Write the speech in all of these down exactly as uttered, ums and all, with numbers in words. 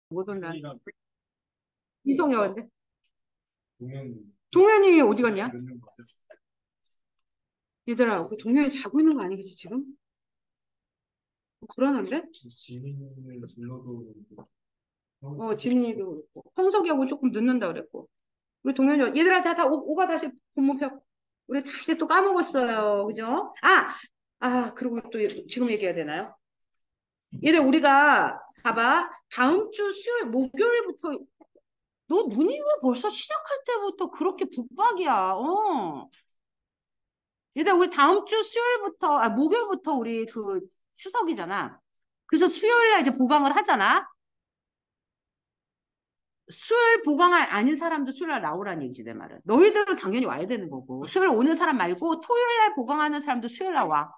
못 온다. 이성여인데. 동현이 동현이 어디 갔냐? 몇 년 같아? 얘들아, 그 동현이 자고 있는 거 아니겠지, 지금? 불안한데? 지민을 불러도 어, 지민이도 그렇고. 형석이하고 조금 늦는다 그랬고. 우리 동현이, 얘들아, 자, 다 오, 오가 다시 본문 펴. 우리 다시 또 까먹었어요. 그죠? 아! 아, 그리고 또 지금 얘기해야 되나요? 얘들, 우리가, 봐봐. 다음 주 수요일, 목요일부터, 너 눈이 왜 벌써 시작할 때부터 그렇게 북박이야? 어. 얘들아, 우리 다음 주 수요일부터, 아, 목요일부터 우리 그 추석이잖아. 그래서 수요일날 이제 보강을 하잖아. 수요일 보강 아닌 사람도 수요일날 나오라는 얘기지, 내 말은. 너희들은 당연히 와야 되는 거고. 수요일 오는 사람 말고 토요일날 보강하는 사람도 수요일날 와.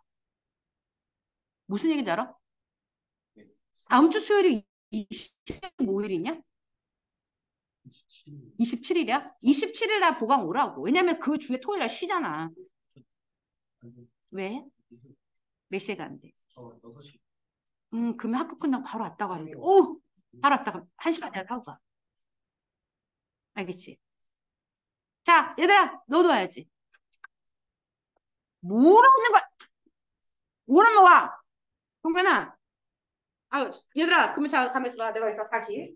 무슨 얘기인지 알아? 다음 주 수요일이 이십오 일이냐? 이십칠 일이야? 이십칠 일날 보강 오라고. 왜냐면 그 주에 토요일날 쉬잖아. 왜? 몇 시에 가는데? 저 여섯 시. 음, 그러면 학교 끝나고 바로 왔다고 하는데. 오! 바로 왔다가 한 시간이나 하고 가. 알겠지? 자, 얘들아, 너도 와야지. 뭐라는 거야? 오라면 와. 동현아. 아, 얘들아, 그러면 자, 가만있어 봐. 내가 이따 다시.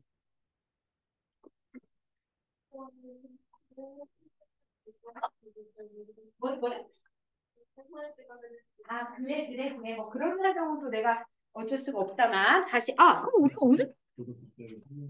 뭐래, 뭐래? 아, 그래, 그래, 그래. 뭐 그런 사정은 내가 어쩔 수가 없다만. 다시. 아, 그럼 우리가 오늘? 저도 그때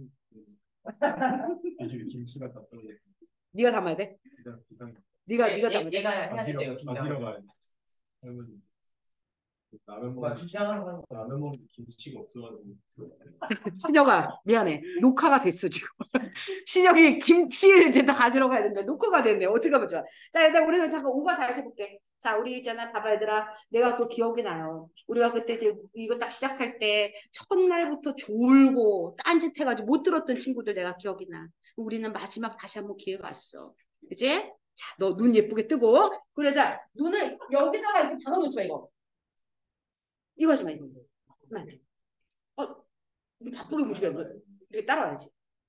요즘 김치가 다 떨어져. 네가 담아야 돼. 기상 기상 네가, 네가 담아야 돼. 얘가 해야 가지러 돼요. 가지러 가야 돼. 할머니 라면 먹 라면 먹는 김치가 없어가지고. 신혁아, 미안해. 녹화가 됐어, 지금. 신혁이 김치를 이제 다 가지러 가야 되는데, 녹화가 됐네. 어떻게 하면 좋아? 자, 일단 우리는 잠깐 오가 다시 해볼게. 자, 우리 있잖아. 봐봐, 얘들아. 내가 그 기억이 나요. 우리가 그때 이제 이거 딱 시작할 때, 첫날부터 졸고, 딴짓해가지고 못 들었던 친구들 내가 기억이 나. 우리는 마지막 다시 한번 기회가 왔어. 그치? 자, 너 눈 예쁘게 뜨고. 그래, 자, 눈을 여기다가 이렇게 박아놓지 마, 이거. 이거 하지 마, 이거. 그만. 어, 바쁘게 움직여. 이렇게 따라와야지.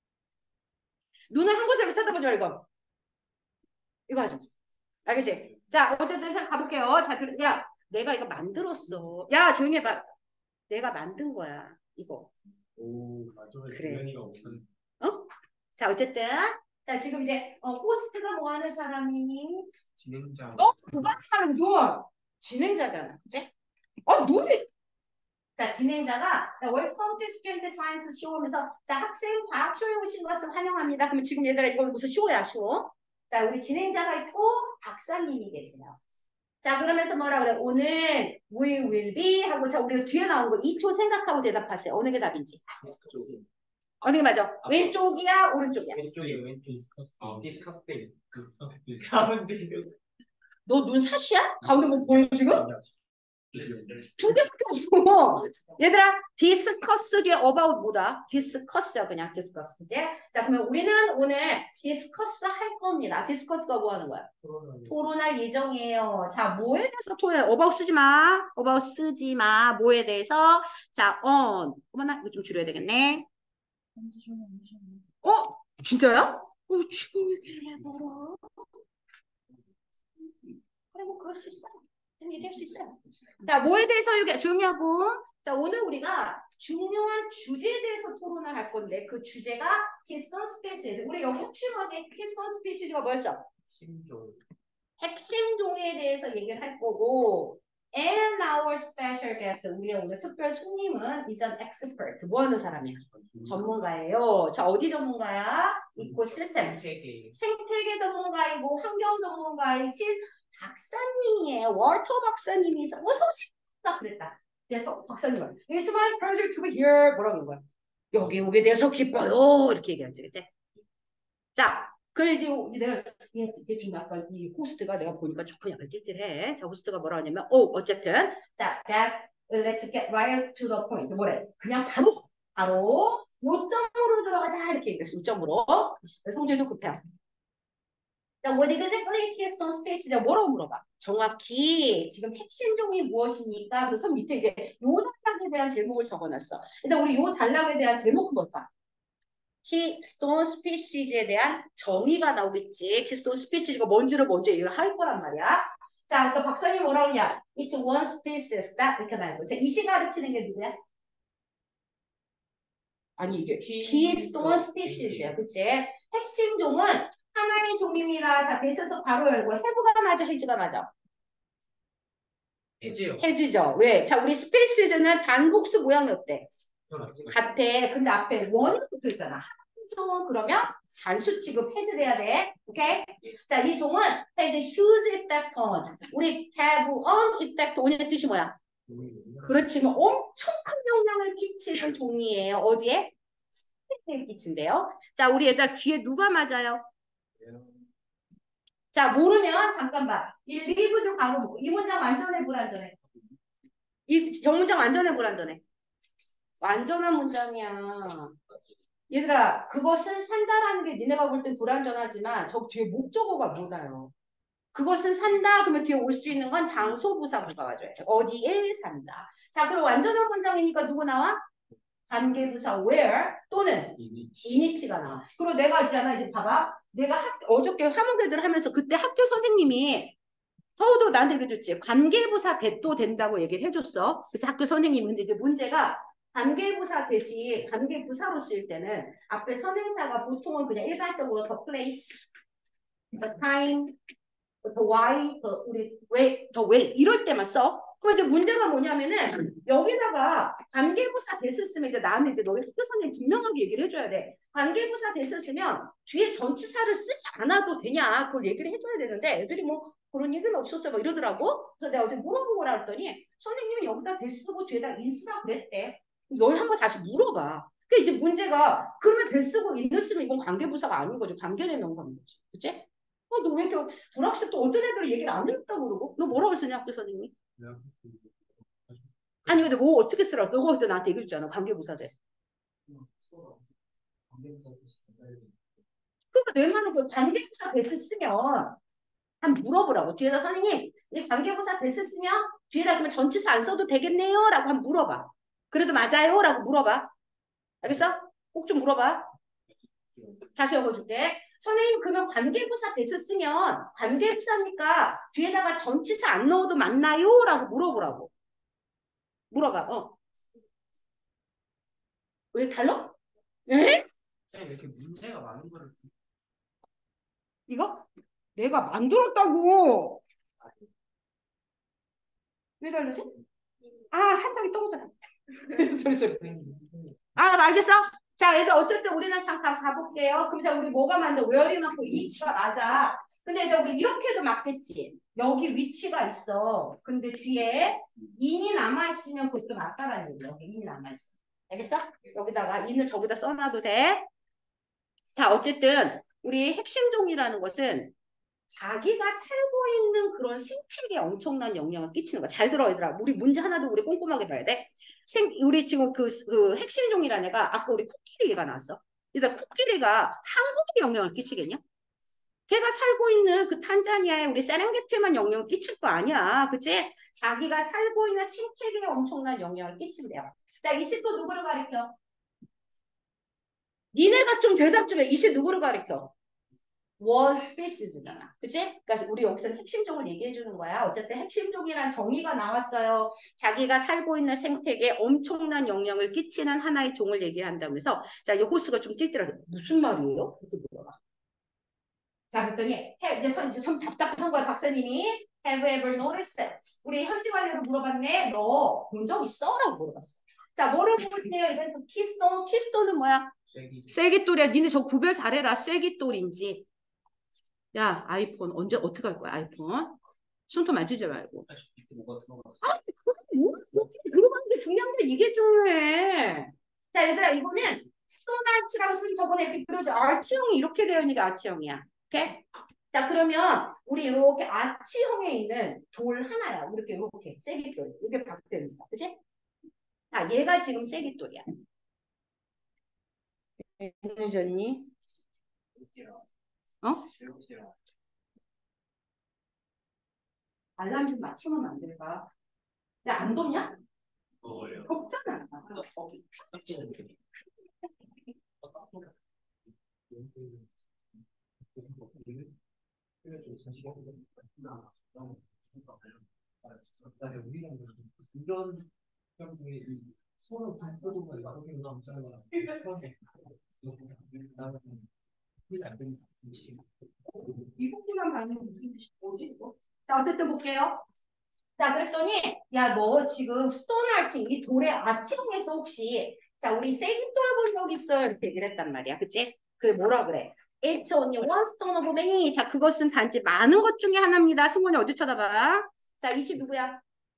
눈을 한 곳에 쳐다보지 말고. 이거 하자. 알겠지? 자, 어쨌든 자, 가볼게요. 자, 들- 야, 내가 이거 만들었어. 야, 조용히 해봐. 내가 만든 거야. 이거. 오, 맞아. 그래. 동현이가 무슨 어? 자, 어쨌든. 자, 지금 이제, 어, 호스트가 뭐 하는 사람이니? 진행자. 너? 누가 사람, 너? 진행자잖아. 그치? 어, 너네? 자, 진행자가, 자, Welcome to Student Science Show 하면서, 자, 학생 과학쇼에 오신 것을 환영합니다. 그러면 지금 얘들아, 이거 무슨 쇼야, 쇼? 자, 우리 진행자가 있고, 박사님이 계세요. 자, 그러면서 뭐라 그래? 오늘 we will be 하고, 자, 우리가 뒤에 나온 거 이 초 생각하고 대답하세요. 어느 게 답인지. 어느 게 맞아? 왼쪽이야, 오른쪽이야? 왼쪽이 왼쪽 디스커스. 아, 디스커스 때. 디스커스 가운데. 너 눈 사시야? 가운데 뭐 보여, 지금? 두 개밖에 없어. 얘들아, 디스커스 뒤에 about 뭐다? 디스커스야, 그냥 디스커스. 이제 자, 그러면 우리는 오늘 디스커스 할 겁니다. 디스커스가 뭐 하는 거야? 토론할 예정이에요. 자, 뭐에 대해서 토론해? about 쓰지 마. about 쓰지 마. 뭐에 대해서? 자, on. 어머나, 이거 좀 줄여야 되겠네. 어? 진짜야? 어, 지금 얘기를 해봐라. 그래, 뭐 그럴 수 있어. 좀 얘기할 수 있어요. 자, 뭐에 대해서 얘기, 조용히 하고. 자, 오늘 우리가 중요한 주제에 대해서 토론을 할 건데, 그 주제가 히스톤 스피시즈. 우리 여기 핵심 뭐지? 히스톤 스피시즈가 뭐였어? 심종. 핵심 종에 대해서 얘기를 할 거고, and our special guest, 우리의 오늘 특별 손님은 is an expert. 뭐 하는 사람이야? 전문가예요. 자, 어디 전문가야? 이코시스템. 세계. 생태계 전문가이고, 환경 전문가이신 박사님이에요. 월터 박사님이서 어서 오십니다. 그랬다. 그래서 박사님은 It's my pleasure to be here. 뭐라고 하는 거야? 여기 오게 돼서 기뻐요. 이렇게 얘기하지, 그치? 자, 그래 이제 내가 얘, 얘 좀 약간 이 호스트가 내가 보니까 조금 약간 찔찔해. 자, 호스트가 뭐라 하냐면, 어, 어쨌든 자, that let's get right to the point. 뭐래? 그냥 바로 바로 요점으로 들어가자 이렇게 얘기했어. 요점으로. 성질도 급해. 자, what exactly Keystone Space가 뭐라고 물어봐? 정확히 지금 핵심 종이 무엇입니까? 그래서 밑에 이제 요 단락에 대한 제목을 적어놨어. 일단 우리 요 단락에 대한 제목은 뭘까? keystone species에 대한 정의가 나오겠지. keystone species가 뭔지를 먼저 얘기를 할 거란 말이야. 자, 또 박사님 뭐라 그러냐? It's one species. 딱 이렇게 나오고. 자, 이 시 가르치는 게 누구야? 아니, 이게 keystone species야. 그치? 핵심 종은 하나의 종입니다. 자, 베이스에서 바로 열고. have가 맞아, have가 맞아? 해지요. 해지죠. 왜? 자, 우리 스페이스즈는 단복수 모양이 어때? 같아. 근데 앞에 원이 붙어 있잖아. 한 종은 그러면 단수 취급 해제돼야 돼. 오케이? 자, 이 종은 has huge effect on. 우리 have on effect on의 뜻이 뭐야? 그렇지만 엄청 큰 영향을 끼치는 종이에요. 어디에? 스페이스에 끼친대요. 자, 우리 얘들 뒤에 누가 맞아요? 자, 모르면 잠깐만. 일, 이 부 좀 바로 보고. 이 문장 완전해, 불완전해? 이 정문장 완전해, 불완전해? 완전한 문장이야. 얘들아, 그것은 산다라는 게 니네가 볼 땐 불완전하지만 저 뒤에 목적어가 뭐다요? 그것은 산다 그러면 뒤에 올 수 있는 건 장소부사구가 와줘요. 어디에 산다. 자, 그럼 완전한 문장이니까 누구 나와? 관계부사 where 또는 이니치가 나와. 그리고 내가 있잖아. 이제 봐봐. 내가 학, 어저께 화목애들 하면서 그때 학교 선생님이 서우도 나한테 얘기해줬지. 관계부사 대도 된다고 얘기를 해줬어. 그때 학교 선생님. 근데 이제 문제가 관계부사 대시 관계부사로 쓰일 때는 앞에 선행사가 보통은 그냥 일반적으로 the place, the time, the why, the 우리 way, the way 이럴 때만 써. 그럼 이제 문제가 뭐냐면은 여기다가 관계부사 대스 쓰면 이제 나는 이제 너희 학교 선생님 분명하게 얘기를 해줘야 돼. 관계부사 대스 쓰면 뒤에 전치사를 쓰지 않아도 되냐 그걸 얘기를 해줘야 되는데 애들이 뭐 그런 얘기는 없었어요 뭐 이러더라고. 그래서 내가 어제 물어보고라 했더니 선생님이 여기다 대스 쓰고 뒤에다 인쓰라고 그랬대. 널 한번 다시 물어봐. 그 이제 문제가 그러면 대스 쓰고 인을 쓰면 이건 관계부사가 아닌 거죠. 관계된 명사인 거지. 그치? 어, 너 왜 이렇게 불학생 또 어떤 애들은 얘기를 안 해줬다고 그러고? 너 뭐라고 했었냐 학교 선생님이? 아니 근데 뭐 어떻게 쓰라고? 너가 그때 나한테 얘기했잖아. 관계부사대. 그러니까 내 말은 그 관계부사 대스 쓰면 한번 물어보라고. 뒤에다 선생님 이 관계부사 대스 쓰면 뒤에다 그러면 전치사 안 써도 되겠네요? 라고 한번 물어봐. 그래도 맞아요? 라고 물어봐. 알겠어? 꼭 좀 물어봐. 다시 읽어줄게. 선생님 그러면 관계부사 대스 쓰면 관계부사니까 뒤에다가 전치사 안 넣어도 맞나요? 라고 물어보라고. 물어봐. 어. 왜 달라? 에? 왜 이렇게 문제가 많은 거를 이거? 내가 만들었다고. 왜 다르지? 아, 한 장이 떨어졌다. 소리 소리. 아, 알겠어? 자, 얘들 어쨌든 우리는 잠깐 가볼게요. 그럼 자, 우리 뭐가 맞나? where이 맞고 위치가 맞아. 근데 이제 우리 이렇게도 맞겠지. 여기 위치가 있어. 근데 뒤에 인이 남아있으면 그것도 맞다라는 얘기야. 여기 인이 남아있어. 알겠어? 여기다가 인을 저기다 써놔도 돼. 자, 어쨌든 우리 핵심종이라는 것은 자기가 살고 있는 그런 생태계에 엄청난 영향을 끼치는 거야. 잘 들어, 얘들아. 우리 문제 하나도 우리 꼼꼼하게 봐야 돼. 생, 우리 지금 그, 그 핵심종이라는 애가 아까 우리 코끼리가 나왔어. 일단 코끼리가 한국에 영향을 끼치겠냐? 걔가 살고 있는 그 탄자니아에 우리 세렝게티에만 영향을 끼칠 거 아니야. 그치? 자기가 살고 있는 생태계에 엄청난 영향을 끼친대요. 자, 이 시 또 누구를 가리켜? 니네가 좀 대답 좀 해. 이 시 누구를 가리켜? one species잖아. 그치? 그러니까 우리 여기서는 핵심종을 얘기해 주는 거야. 어쨌든 핵심종이란 정의가 나왔어요. 자기가 살고 있는 생태계에 엄청난 영향을 끼치는 하나의 종을 얘기한다고 해서 자, 이 호스가 좀 찔찔해서 무슨 말이에요? 이렇게 물어봐. 자, 그랬더니 해, 이제 선, 이제 선 답답한 거야, 박사님이. Have you ever noticed it? 우리 현지 관리로 물어봤네. 너 본 적 있어? 라고 물어봤어. 자, 뭐를 볼게요? 이건 키스톤. 키스톤은 뭐야? 쐐기돌이야. 니네 저 구별 잘해라. 쐐기돌인지. 야, 아이폰 언제 어떻게 할 거야, 아이폰? 손톱 만지지 말고. 뭐가 들어갔어? 아, 뭐, 어떻게 들어가는 게 중요한 게 이게 중요해. 자, 얘들아, 이거는 스톤아치라고 쓰면 저번에 이렇게 그려져. 아치형이 이렇게 되어 있는 게 아치형이야. 오케이? 자, 그러면 우리 이렇게 아치형에 있는 돌 하나야. 이렇게 이렇게 쐐기돌. 이게 박대입니다. 그치? 자, 얘가 지금 쐐기돌이야. 늦었니? 어? 알람 좀 맞추면 안 될까? 야, 안 덥냐? 뭐예요? 덥잖아. 우리랑 이런 경우에 서로 바꿔도 이렇게 나오잖아. 이 부분만 봐도 무슨 뜻이 뭐지 이거? 자 어쨌든 볼게요. 자 그랬더니 야 너 지금 스톤 아치 이 돌의 아치 중에서 혹시 자 우리 세기돌 본 적 있어? 이렇게 얘기를 했단 말이야. 그치? 그게 뭐라 그래? It's only one stone of many. 자 그것은 단지 많은 것 중에 하나입니다. 승원이 어디 쳐다봐? 자 이시 누구야?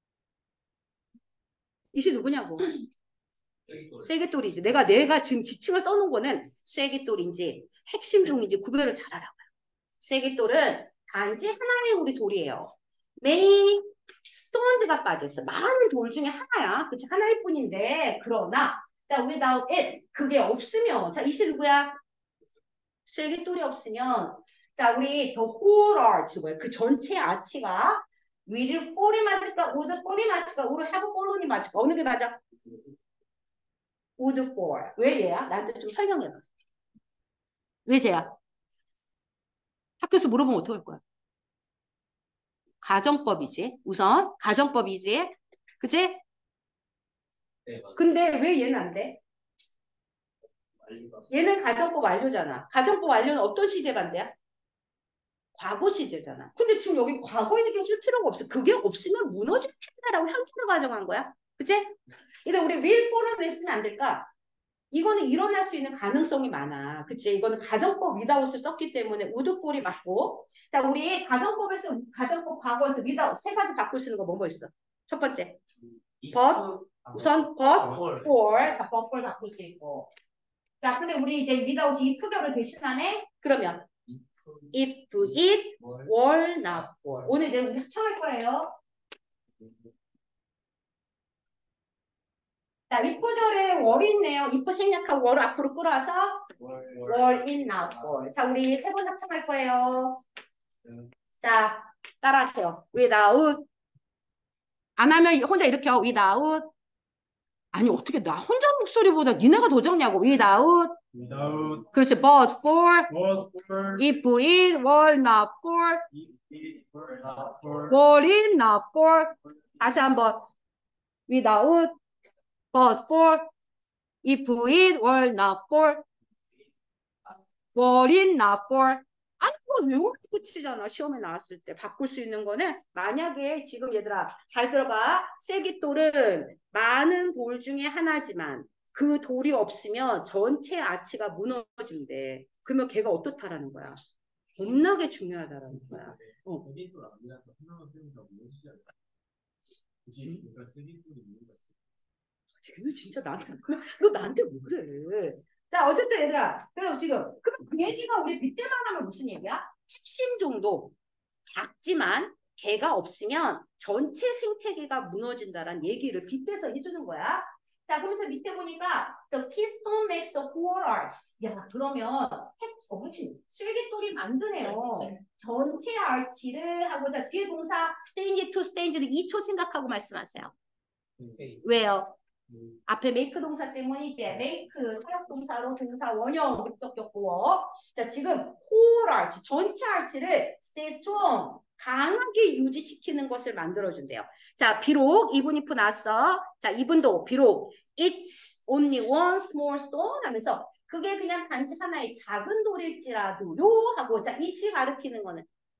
이시 누구냐고? 쐐기돌이지. 내가 내가 지금 지칭을 써놓은 거는 쐐기돌인지 핵심종인지 구별을 잘하라고요. 쐐기돌은 단지 하나의 우리 돌이에요. many stones가 빠져있어. 많은 돌 중에 하나야. 그치? 하나일 뿐인데 그러나 자, without it 그게 없으면 자, 이시 누구야? 쐐기돌이 없으면 자, 우리 the whole arch 뭐야? 그 전체 아치가 will fall이 맞을까? would fall이 맞을까? would have fallen이 맞을까? 어느 게 맞아? would fall. 왜 얘야? 나한테 좀 설명해봐. 왜 쟤야? 학교에서 물어보면 어떡할 거야? 가정법이지. 우선 가정법이지. 그치? 네, 맞아요. 근데 왜 얘는 안 돼? 얘는 가정법 완료잖아. 가정법 완료는 어떤 시제 반대야? 과거 시제잖아. 근데 지금 여기 과거에 얘기해 줄 필요가 없어. 그게 없으면 무너질 텐데라고 현재를 가정한 거야. 그치? 근데 우리 will for은 왜 쓰면 안 될까? 이거는 일어날 수 있는 가능성이 많아. 그치? 이거는 가정법 without을 썼기 때문에 would for이 맞고. 자, 우리 가정법에서, 가정법 과거에서 without 세 가지 바꿀 수 있는 거 뭐 뭐 있어? 첫 번째. but, 우선 but, for. 자, but for 바꿀 수 있고. 자, 근데 우리 이제 without if결을 대신하네? 그러면 if it were not for. 오늘 이제 우리 합쳐할 거예요. 자, if절에 were 있네요. if 생략하고 were 앞으로 끌어와서 were it not for. 자, 우리 세 번 합쳐할 거예요. 자, 따라하세요. without. 안 하면 혼자 이렇게 하고 without. 아니, 어떻게 나 혼자 목소리보다 니네가 더 적냐고. without. Without, 그렇지. but for. but for, if it were not for. it were not for, were it not for. 다시 한번. without. but for. if it were not for. were it not for. 아니, 그걸 외우면 끝이잖아. 시험에 나왔을 때. 바꿀 수 있는 거는 만약에 지금 얘들아 잘 들어봐. 쐐기돌은 많은 돌 중에 하나지만 그 돌이 없으면 전체 아치가 무너진대. 그러면 걔가 어떻다라는 거야? 겁나게 중요하다라는 거야. 어. 쓰리돌 아니라서 하나만 쓰니까 무엇이지 않을까? 굳이 내가 쓰리돌이 있는 거지. 쟤는 진짜 나한테 너 나한테 왜 그래? 자 어쨌든 얘들아 그럼 지금 그럼 그 얘기가 우리 빗대만 하면 무슨 얘기야? 핵심 정도 작지만 걔가 없으면 전체 생태계가 무너진다라는 얘기를 빗대서 해주는 거야. 자 그러면서 밑에 보니까 the keystone makes the whole arch. 야 그러면 핵, 어, 핵심 쐐기돌이 만드네요. 전체 아치를 하고 자 뒤에 동사 stage to stage는 이 초 생각하고 말씀하세요. 왜요? 앞에 make 동사 때문이지. make 사역 동사로 동사 원형 목적격 보어. 자 지금 whole arch 전체 arch를 stay strong 강하게 유지시키는 것을 만들어준대요. 자 비록 even if 나왔어. 자 even도 비록 it's only one small stone 하면서 그게 그냥 단지 하나의 작은 돌일지라도요 하고 자 이치 가리키는 거는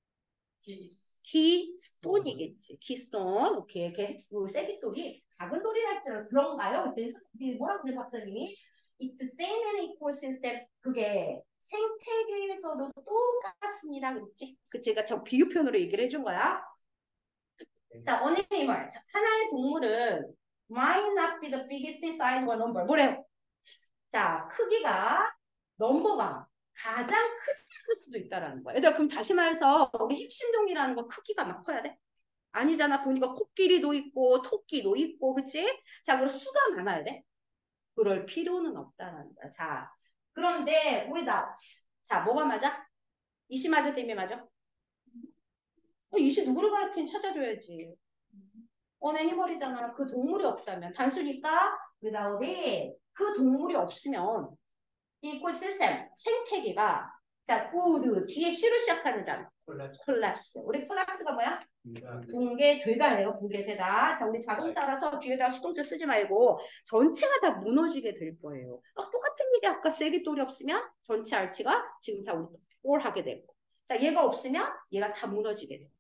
키스톤이겠지. 키스톤. 오케이. 이렇게 쐐기돌이 작은 돌이랄지라도 그런가요? 그때 뭐라고 그래 박사님이? It's the same and equal system. 그게 생태계에서도 똑같습니다. 그렇지? 그 제가 저 비유 표현으로 얘기를 해준 거야. 자, 어니멀. 하나의 동물은 might not be the biggest in size or number. 뭐래요? 자, 크기가 넘버가 가장 크지 않을 수도 있다라는 거야. 얘들아, 그럼 다시 말해서 우리 핵심종이라는 거 크기가 막 커야 돼? 아니잖아. 보니까 코끼리도 있고 토끼도 있고, 그치? 자, 그럼 수가 많아야 돼? 그럴 필요는 없다라는 거야. 자, 그런데 without. 자, 뭐가 맞아? 이시 맞아, 땜이 맞아? 어, 이시 누구를 가르치는 찾아줘야지. 어네 해버리잖아. 그 동물이 없다면. 단수니까 without it. 그 동물이 없으면 이코시스템, 생태계가 자, would 뒤에 she로 시작하는 단어. 콜랩스. collapse. 우리 collapse가 뭐야? 네. 붕괴되다 해요. 붕괴되다. 자, 우리 자동차라서 뒤에다 수동태 쓰지 말고 전체가 다 무너지게 될 거예요. 아, 똑같은 얘기 아까 세기돌이 없으면 전체 알치가 지금 다 우리 올 하게 되고. 자, 얘가 없으면 얘가 다 무너지게 돼요.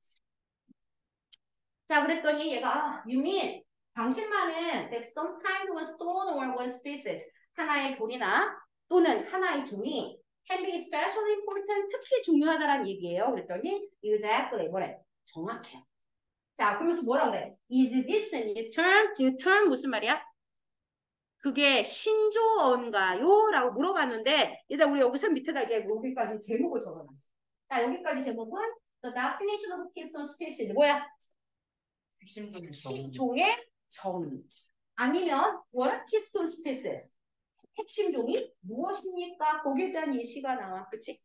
자, 그랬더니 얘가 아, you mean 당신만은 that some kind of stone or one species 하나의 돌이나 또는 하나의 종이 can be especially important 특히 중요하다라는 얘기예요. 그랬더니 exactly 뭐래? 정확해요. 자, 그러면서 뭐라 그래? Is this a new term? new term 무슨 말이야? 그게 신조어인가요? 라고 물어봤는데 일단 우리 여기서 밑에다 이제 여기까지 제목을 적어놨어. 자, 여기까지 제목은 The definition of keystone species 뭐야? 핵심 종의 정. 아니면 what are keystone species? 핵심 종이 무엇입니까? 거기에 대한 예시가 나와. 그치?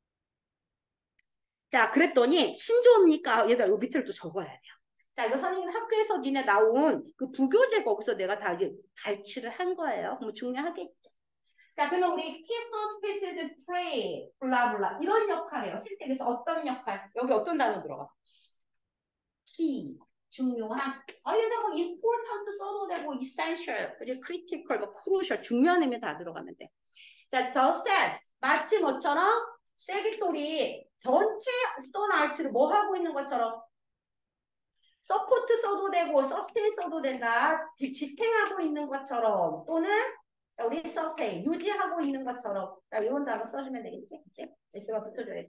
자, 그랬더니 신조어입니까? 얘들아, 요 밑을 또 적어야 돼요. 자, 이거 선생님 학교에서 니네 나온 그 부교재 거기서 내가 다 이제 발췌를 한 거예요. 그럼 중요하겠죠. 자, 그러면 우리 keystone species play 블라블라 이런 역할이에요. 실택에서 어떤 역할? 여기 어떤 단어 들어가? key 중요한. 아, 얘들아 뭐 important 써도 되고 essential, 그리고 critical, 뭐 crucial 중요한 의미 다 들어가면 돼. 자, just as 마치 뭐처럼 쐐기돌이 전체 stone arch를 뭐 하고 있는 것처럼 서포트 써도 되고 서스테인 써도 된다. 지, 지탱하고 있는 것처럼 또는 자, 우리 서스테인 유지하고 있는 것처럼 자, 이런 단어 써주면 되겠지? 그치? S가 붙여줘야지.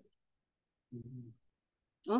어?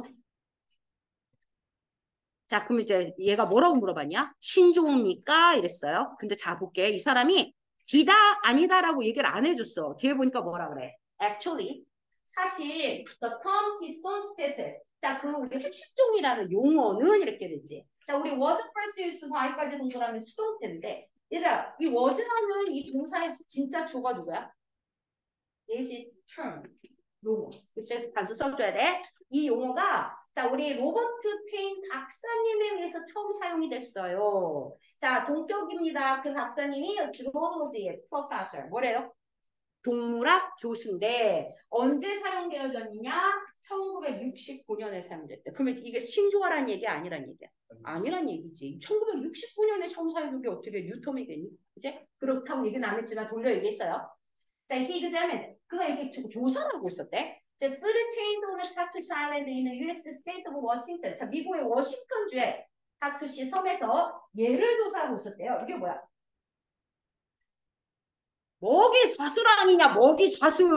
자, 그럼 이제 얘가 뭐라고 물어봤냐? 신조어입니까? 이랬어요. 근데 자, 볼게. 이 사람이 기다, 아니다라고 얘기를 안 해줬어. 뒤에 보니까 뭐라 그래? Actually, 사실 the term keystone species. 자, 그 우리 핵심종이라는 용어는 이렇게 되지. 자, 우리 was first used by까지 동그라면 수동태인데, 얘들아, 이 was라는 이 동사의 진짜 주가 누구야? 예시 term, 용어. 그치? 단수 써줘야 돼. 이 용어가 자, 우리 로버트 페인 박사님에 의해서 처음 사용이 됐어요. 자, 동격입니다. 그 박사님이 주로로지의 프로페서. 뭐래요? 동물학 교수인데 언제 사용되어졌느냐? 천구백육십구 년에 사용됐대. 그러면 이게 신조어란 얘기 아니란 얘기야? 아니란 얘기지. 천구백육십구 년에 처음 사용된 게 어떻게 뉴텀이겠니? 이제 그렇다고 얘기는 안 했지만 돌려 얘기했어요. 자, he examined. 그가 이렇게 조사를 하고 있었대. The food chains on the Tatush Island in the U S state of Washington. 자, 미국의 워싱턴주의 타투시 섬에서 얘를 조사하고 있었대요. 이게 뭐야? 먹이 사슬 아니냐? 먹이 사슬.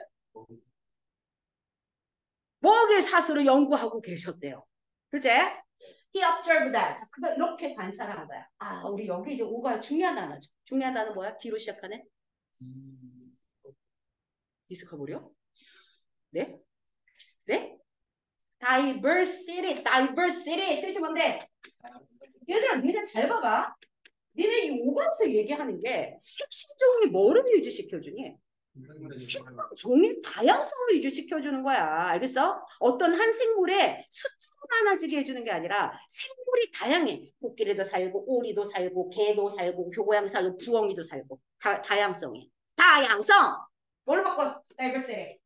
먹이 사슬을 연구하고 계셨대요. 그제? He observed that. 자, 그가 이렇게 관찰한 거야. 아, 우리 여기 이제 오가 중요한 단어죠. 중요한 단어 뭐야? D로 시작하네? 디스커버리요? 네? 네? diversity, diversity 뜻이 뭔데? 얘들아, 니네 잘 봐봐. 니네 이 오 번에서 얘기하는 게 핵심종이 뭐를 유지시켜주니? 생물 종의 다양성을 유지시켜주는 거야. 알겠어? 어떤 한 생물의 숫자가 많아지게 해주는 게 아니라 생물이 다양해. 코끼리도 살고 오리도 살고 개도 살고 교고양이 살고 부엉이도 살고 다, 다양성이. 다양성! 뭘로 바꿔? diversity.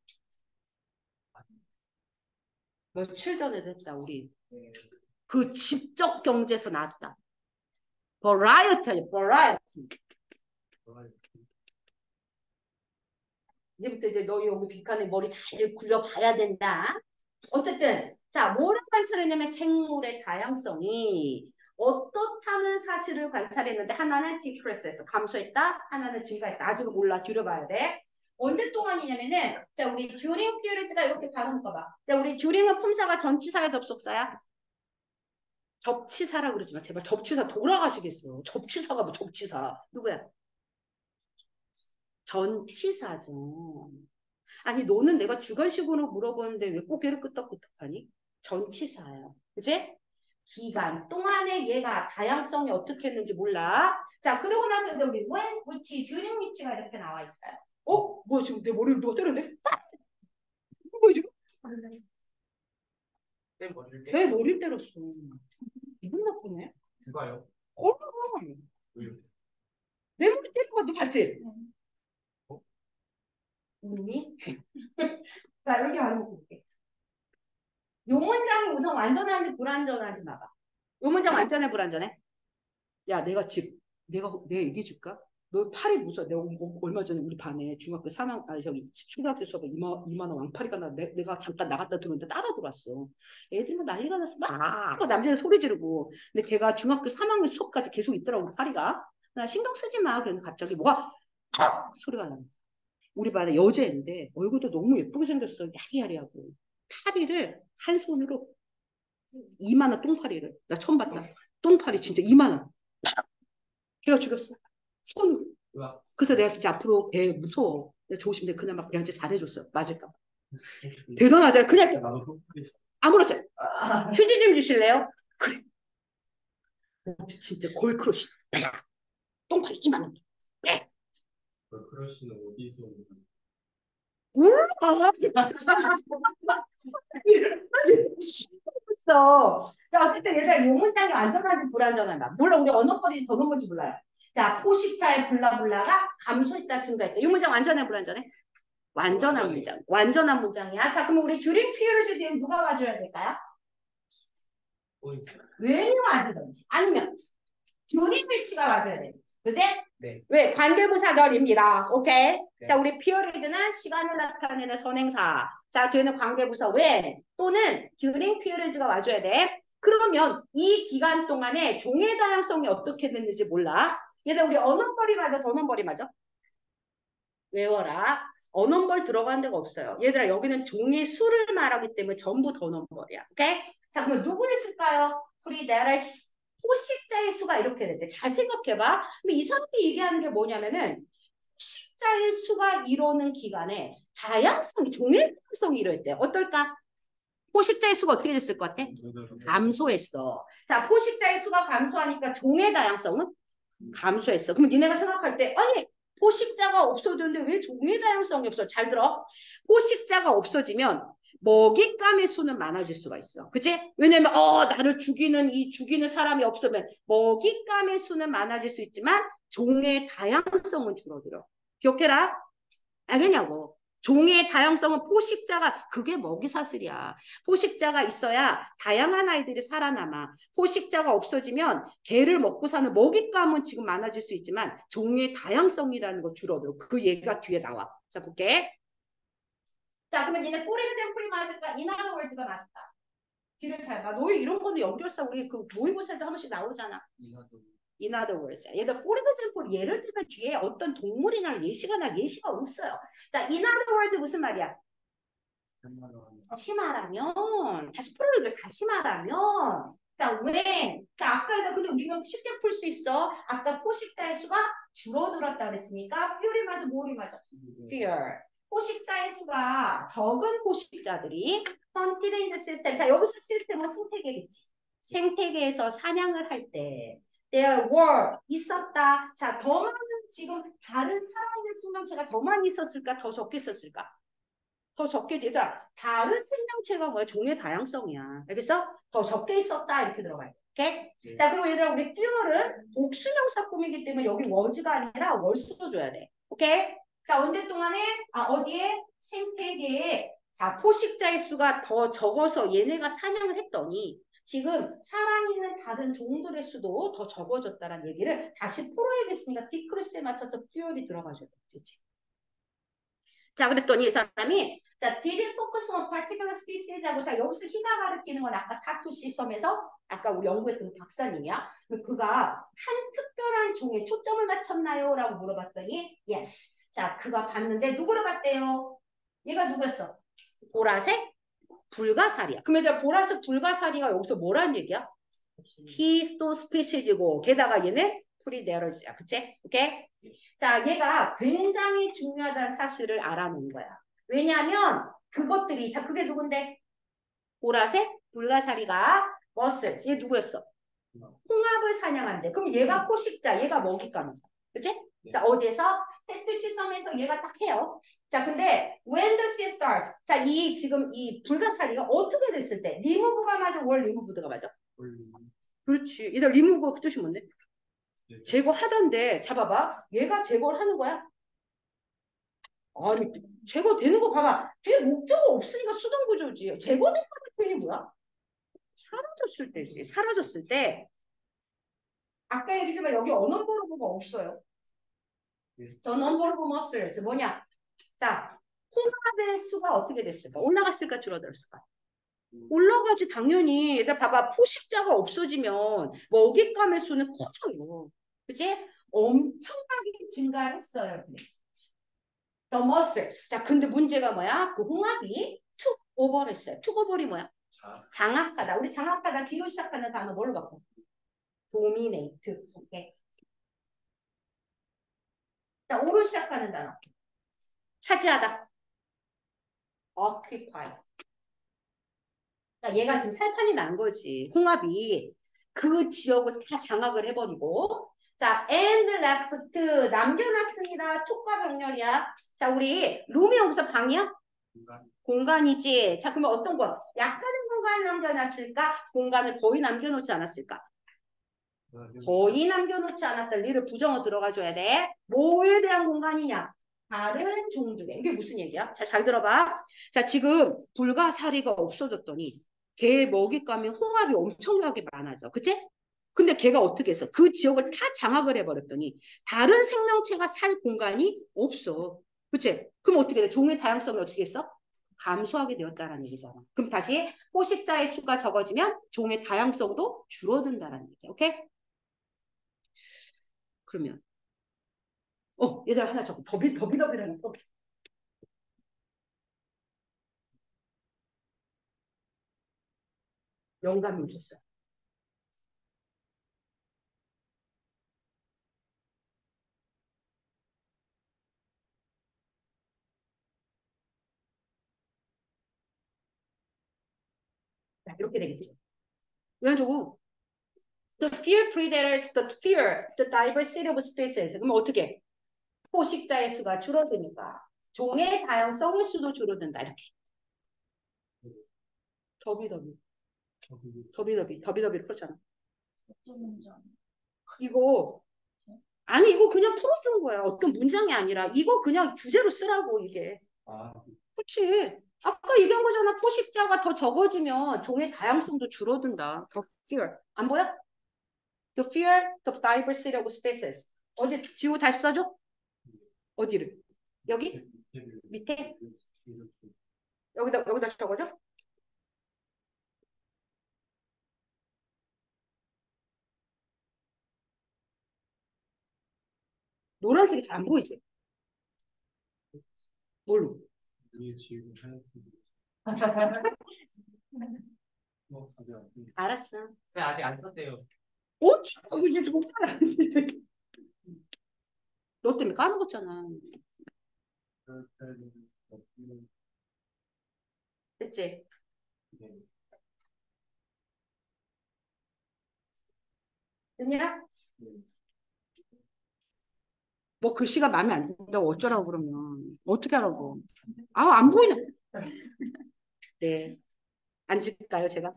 며칠 전에도 했다 우리. 그 지적 경제에서 나왔다. variety 아니야. variety. 이제부터 이제 너 여기 빅칸에 머리 잘 굴려봐야 된다. 어쨌든 자 뭐를 관찰했냐면 생물의 다양성이 어떻다는 사실을 관찰했는데 하나는 디크레스했어. 감소했다. 하나는 증가했다. 아직 몰라. 줄여봐야 돼. 언제 동안이냐면은 자 우리 듀링 피어리즈가 이렇게 다른 거 봐. 자 우리 듀링은 품사가 전치사야 접속사야? 접치사라 그러지 마. 제발 접치사 돌아가시겠어. 접치사가 뭐 접치사. 누구야? 전치사죠. 아니 너는 내가 주관식으로 물어보는데 왜 고개를 끄덕끄덕하니? 전치사예요. 그치? 기간 동안에 얘가 다양성이 어떻게 했는지 몰라. 자 그러고 나서 여기 when, which, during which가 이렇게 나와 있어요. 어? 뭐야 지금 내 머리를 누가 때렸는데? 뭐야 지금? 내 머리를 때. 내 머리를 때렸어. 기분 나쁘네. 누가요? 얼른 왜요? 내 머리 때린 거 너 봤지? 우미? 자, 이렇게 한번 볼게. 요 문장이 우선 완전한지 불완전한지 봐봐. 요 문장 완전해 불완전해? 야, 내가 집, 내가, 내가 얘기해 줄까? 너 팔이 무서워. 내가 이거 얼마 전에 우리 반에 중학교 삼 학년, 아니, 저기, 초등학교 수업에 이만, 이만원 왕팔이가 나, 내, 내가 잠깐 나갔다 들어오는데 따라 들어왔어. 애들만 난리가 났어. 막, 남자들 소리 지르고. 근데 걔가 중학교 삼 학년 수업까지 계속 있더라고, 파리가. 나 신경 쓰지 마. 그랬는데 갑자기 뭐가 탁 소리가 나는 거야. 우리 반에 여자인데 얼굴도 너무 예쁘게 생겼어. 야리야리하고. 파리를 한 손으로 이만 원 똥파리를. 나 처음 봤다. 똥파리 진짜 이만 원. 걔가 죽였어. 손으로. 그래서 내가 이제 앞으로 걔 무서워. 내가 조심. 내가 그날 막 걔한테 잘해줬어. 맞을까 봐. 대단하잖아. 그냥 아무렇지. 휴지 좀 주실래요? 그래. 진짜 골크러쉬. 똥파리 이만 원. 골크러쉬는 어디서 울어. 어 자, 어쨌든 얘들아, 요 문장이 안전한지 불안전한가? 물론 우리 언어버리지 더 넘을지 몰라요. 자, 포식자의 블라블라가 감소했다, 증가했다. 이 문장 완전해, 불완전해? 완전한 문장. 완전한 문장이야. 자, 그럼 우리 듀링 피어리즈 뒤에 누가 와줘야 될까요? 웬이 와주든지 아니면 듀링 위치가 와줘야 되는지. 그지? 네. 왜? 관계부사절입니다. 오케이? 네. 자, 우리 피어리즈는 시간을 나타내는 선행사. 자, 뒤에는 관계부사 when 또는 듀링 피어리즈가 와줘야 돼. 그러면 이 기간 동안에 종의 다양성이 어떻게 됐는지 몰라. 얘들 우리 언어벌이 맞아, 더넘벌이 맞아? 외워라. 언어벌 들어간 데가 없어요. 얘들아, 여기는 종의 수를 말하기 때문에 전부 더넘벌이야. 오케이? 자, 그러면 누구 있을까요? 우리 나라 포식자의 수가 이렇게 됐대. 잘 생각해봐. 근데 이 사람이 얘기하는 게 뭐냐면은 포식자의 수가 이루는 기간에 다양성이, 종의 다양성이 이루어졌대. 어떨까? 포식자의 수가 어떻게 됐을 것 같아? 감소했어. 자, 포식자의 수가 감소하니까 종의 다양성은 감소했어. 그럼 니네가 생각할 때 아니 포식자가 없어졌는데 왜 종의 다양성이 없어? 잘 들어. 포식자가 없어지면 먹잇감의 수는 많아질 수가 있어. 그치? 왜냐면 어 나를 죽이는 이 죽이는 사람이 없으면 먹잇감의 수는 많아질 수 있지만 종의 다양성은 줄어들어. 기억해라. 알겠냐고. 종의 다양성은 포식자가 그게 먹이사슬이야. 포식자가 있어야 다양한 아이들이 살아남아. 포식자가 없어지면 개를 먹고 사는 먹잇감은 지금 많아질 수 있지만 종의 다양성이라는 거 줄어들어. 그 얘기가 뒤에 나와. 자 볼게. 자 그러면 얘네 for example이 맞을까? in other words가 맞을까? 뒤를 잘 봐. 너희 이런 거는 연결사 우리 그 모의고사 때 한 번씩 나오잖아. In other words. 얘들 for example 예를 들면 뒤에 어떤 동물이나 예시가 나 예시가 없어요. 자, in other words 무슨 말이야? 다시 말하면 다시 풀어도 다시 말하면 자, when 자, 아까 근데 우리가 쉽게 풀 수 있어. 아까 포식자의 수가 줄어들었다 그랬으니까 fear이 맞아, 뭐이 맞아? fear. 포식자의 수가 적은 포식자들이 hunted in the system. 자, 여기서 시스템은 생태계겠지. 생태계에서 사냥을 할 때 there were 있었다. 자, 더 많은 지금 다른 살아있는 생명체가 더 많이 있었을까? 더 적게 있었을까? 더 적게 얘들아. 다른 생명체가 뭐야? 종의 다양성이야. 알겠어? 더 적게 있었다 이렇게 들어가요. 오케이? 네. 자, 그리고 얘들아 우리 fear는 복수명사 꾸미기 때문에 여기 was가 아니라 were 써줘야 돼. 오케이? 자, 언제 동안에 아 어디에 생태계에 자 포식자의 수가 더 적어서 얘네가 사냥을 했더니 지금 살아있는 다른 종들의 수도 더 적어졌다는 얘기를 다시 풀어야겠으니까 디크리스에 맞춰서 fear이 들어가줘야 되지. 자, 그랬더니 이 사람이 자, didn't focus on particular species하고 자, 여기서 희가 가르치는 건 아까 타투시 섬에서 아까 우리 연구했던 박사님이야. 그가 한 특별한 종에 초점을 맞췄나요? 라고 물어봤더니 yes. 자, 그가 봤는데 누구를 봤대요? 얘가 누구였어? 보라색 불가사리야. 그럼 얘들아 보라색 불가사리가 여기서 뭐라는 얘기야? 히스토 스피시즈고 게다가 얘는 프리데럴즈야. 그치? 오케이? 자, 얘가 굉장히 중요하다는 사실을 알아놓은 거야. 왜냐하면 그것들이 자 그게 누군데? 보라색 불가사리가 머슬. 얘 누구였어? 홍합을 사냥한대. 그럼 얘가 포식자, 얘가 먹잇감이야. 그치? 네. 자, 어디에서? 테트시 섬에서 얘가 딱 해요. 자, 근데 when the sea starts. 자, 이 지금 이 불가사리가 어떻게 됐을 때? 리무브가 맞아? 월 리무브드가 맞아? 그렇지. 얘들 리무브 뜻이 뭔데? 네. 제거하던데 잡아봐. 얘가 제거를 하는 거야. 아니, 제거되는 거 봐봐. 뒤에 목적어 없으니까 수동 구조지. 제거된 거는 표현이 뭐야? 사라졌을 때지. 사라졌을 때. 아까 얘기했지만 여기 언어버르브가 없어요. 저 넘버로브 머슬. 저 뭐냐? 자, 홍합의 수가 어떻게 됐을까? 올라갔을까? 줄어들었을까? 올라가지 당연히. 얘들 봐봐. 포식자가 없어지면 먹잇감의 수는 커져요. 그치? 엄청나게 증가했어요. The muscles. 자, 근데 문제가 뭐야? 그 홍합이 툭 오버했어요. 툭 오버이 뭐야? 장악하다. 우리 장악하다 기호 시작하는 단어 뭘로 바꿔? dominate. 오케이. 자, 오로 시작하는 단어. 차지하다. occupy. 그러니까 얘가 지금 살판이 난 거지. 홍합이 그 지역을 다 장악을 해버리고. 자, and left 남겨놨습니다. 톡과 병렬이야. 자, 우리 룸이 여기서 방이야? 공간. 공간이지. 자, 그러면 어떤 거? 약간의 공간 남겨놨을까? 공간을 거의 남겨놓지 않았을까? 거의 남겨놓지 않았다. 리를 부정어 들어가줘야 돼. 뭐에 대한 공간이냐? 다른 종들의. 이게 무슨 얘기야? 자, 잘 들어봐. 자, 지금 불가사리가 없어졌더니 개 먹잇감이 홍합이 엄청나게 많아져. 그치? 근데 걔가 어떻게 했어? 그 지역을 다 장악을 해버렸더니 다른 생명체가 살 공간이 없어. 그치? 그럼 어떻게 돼? 종의 다양성이 어떻게 했어? 감소하게 되었다라는 얘기잖아. 그럼 다시 포식자의 수가 적어지면 종의 다양성도 줄어든다라는 얘기야. 오케이? 그러면 어 얘들 하나 적어. 더비 더비더비라는 거. 영감이 오셨어요. 자, 이렇게 되겠지. 왜 저거? The fear predators, the fear, the diversity of species. 그럼 어떻게? 포식자의 수가 줄어드니까 종의 다양성의 수도 줄어든다. 이렇게. 더비더비. 더비더비. 더비더비를 풀었잖아. 이거 아니 이거 그냥 풀어준 거야. 어떤 문장이 아니라 이거 그냥 주제로 쓰라고 이게. 아, 그렇지. 아까 얘기한 거잖아. 포식자가 더 적어지면 종의 다양성도 줄어든다. The fear. 안 보여? The fear, the diversity of species. 어디 지우 다시 써줘? 어디를? 여기? 밑에? 여기다 여기다 적어줘? 노란색이 잘 안 보이지? 뭘로? 위에 지금 하얀 거 가지 않고. 알았어. 네, 아직 안 썼대요. 어? 지금 이제 못하나 진짜. 너 때문에 까먹었잖아. 됐지? 됐냐? 뭐 글씨가 마음에 안 든다고 어쩌라고 그러면 어떻게 하라고? 아, 안 보이네. 네. 앉을까요, 제가?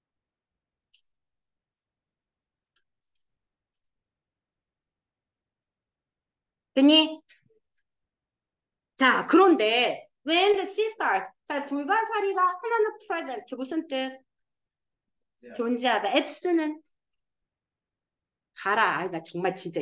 됐니? 자, 그런데 when the sea starts. 자, 불가사리가 하나는 present. 무슨 뜻? 존재하다. abs는 가라. 아, 나 정말 진짜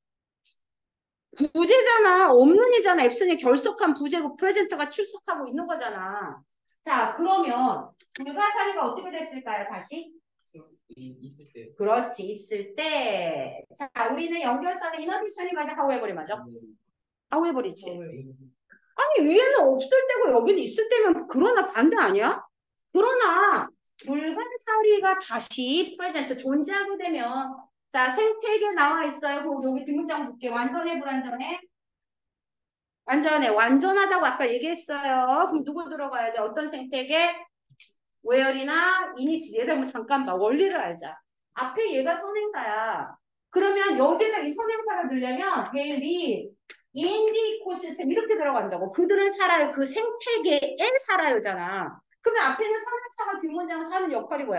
부재잖아. 없는 이잖아. abs는 결속한 부재고 프레젠트가 출석하고 있는 거잖아. 자, 그러면 불가사리가 어떻게 됐을까요? 다시? 이- 있을 때. 그렇지. 있을 때. 자, 우리는 연결선에 이너비션이 맞아? 하우에버리 맞아? 하우에버리지. 아니, 위에는 없을 때고 여기는 있을 때면 그러나 반대 아니야? 그러나 불가사리가 다시 프레젠트 존재하게 되면 자, 생태계 나와 있어요. 그럼 여기 뒷문장 볼게. 완전해, 불완전해? 완전해. 완전하다고 아까 얘기했어요. 그럼 누구 들어가야 돼? 어떤 생태계? where이나 in이지. 얘들 뭐 잠깐 봐. 원리를 알자. 앞에 얘가 선행사야. 그러면 여기가 이 선행사를 넣으려면 they live in the ecosystem 이렇게 들어간다고. 그들은 살아요. 그 생태계에 살아요잖아. 그러면 앞에는 선행사가 뒷문장에서 하는 역할이 뭐야?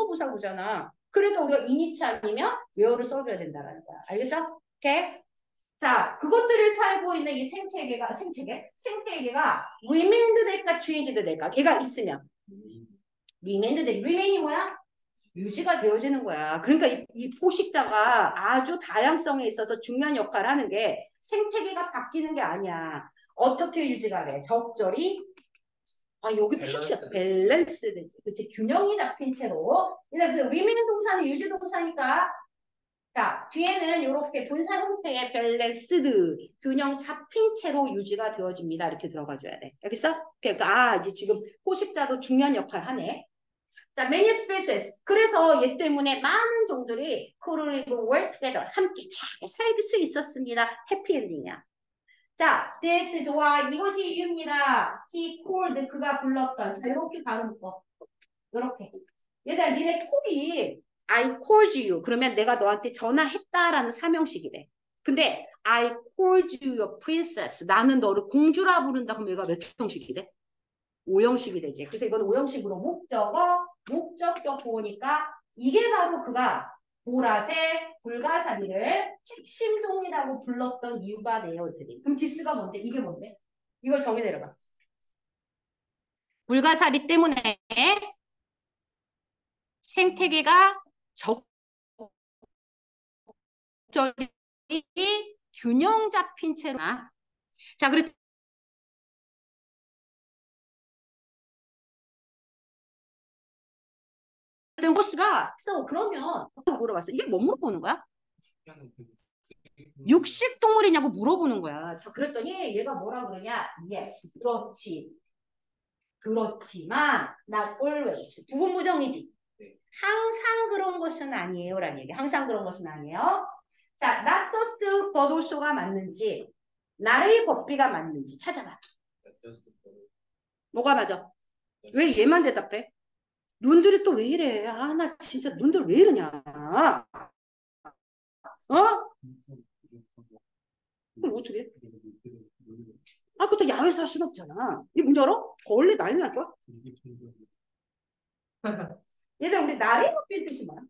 장소부사구잖아. 그러니까 우리가 in이치 아니면 where를 써줘야 된다는 거야. 알겠어? 오케이? 자, 그것들을 살고 있는 이 생태계가, 생태계? 생태계가 remained 될까, changed 될까? 걔가 있으면. remained 될, remain이 뭐야? 유지가 되어지는 거야. 그러니까 이, 이 포식자가 아주 다양성에 있어서 중요한 역할을 하는 게 생태계가 바뀌는 게 아니야. 어떻게 유지가 돼? 적절히 아, 여기 밸런스. 핵심 밸런스 되지. 그치? 균형이 잡힌 채로. 그래서 remain 동사는 유지 동사니까 자, 뒤에는 이렇게 분사 형태의 밸런스드, 균형 잡힌 채로 유지가 되어집니다. 이렇게 들어가줘야 돼. 알겠어? 그러니까 아, 이제 지금 포식자도 중요한 역할 하네. 자, many species. 그래서 얘 때문에 많은 종들이 could work together. 함께 잘 살 수 있었습니다. 해피엔딩이야. 자, this is why. 이것이 이유입니다. He called. 그가 불렀던. 자, 이렇게 바로 묶어. 이렇게. 얘들아, 니네 콜이 I called you. 그러면 내가 너한테 전화했다라는 사명식이 돼. 근데 I called you a princess. 나는 너를 공주라 부른다. 그럼 얘가 몇 형식이 돼? 오형식이 되지. 그래서 이건 오형식으로 목적어, 목적격 보니까 이게 바로 그가 보라색 불가사리를 핵심 종이라고 불렀던 이유가 돼요. 이렇게. 그럼 디스가 뭔데? 이게 뭔데? 이걸 정의 내려봐. 불가사리 때문에 생태계가 적절히 균형 잡힌 채로. 자, 그랬더니 호스가 그래서 그러면 물어봤어. 이게 뭐 물어보는 거야? 육식 동물이냐고 물어보는 거야. 자, 그랬더니 얘가 뭐라 그러냐? Yes, 그렇지. 그렇지만 not always. 부분 부정이지. 네. 항상 그런 것은 아니에요. 라는 얘기. 항상 그런 것은 아니에요. 자, not just but also가 맞는지 나의 법비가 맞는지 찾아봐. 뭐가 맞아? 왜 얘만 대답해? 눈들이 또 왜 이래? 아, 나 진짜 눈들 왜 이러냐? 어? 그럼 어떻게 해? 아, 그것도 야외에서 할 수는 없잖아. 이게 문 열어? 벌레 난리 날 거야? 얘들 우리 나의 법비의 뜻이 뭐야?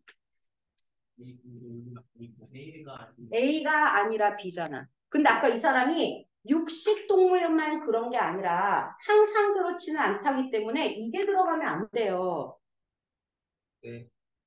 A가 A가 아니라 B잖아. 근데 아까 이 사람이 육식동물만 그런 게 아니라 항상 그렇지는 않다기 때문에 이게 들어가면 안 돼요. 네.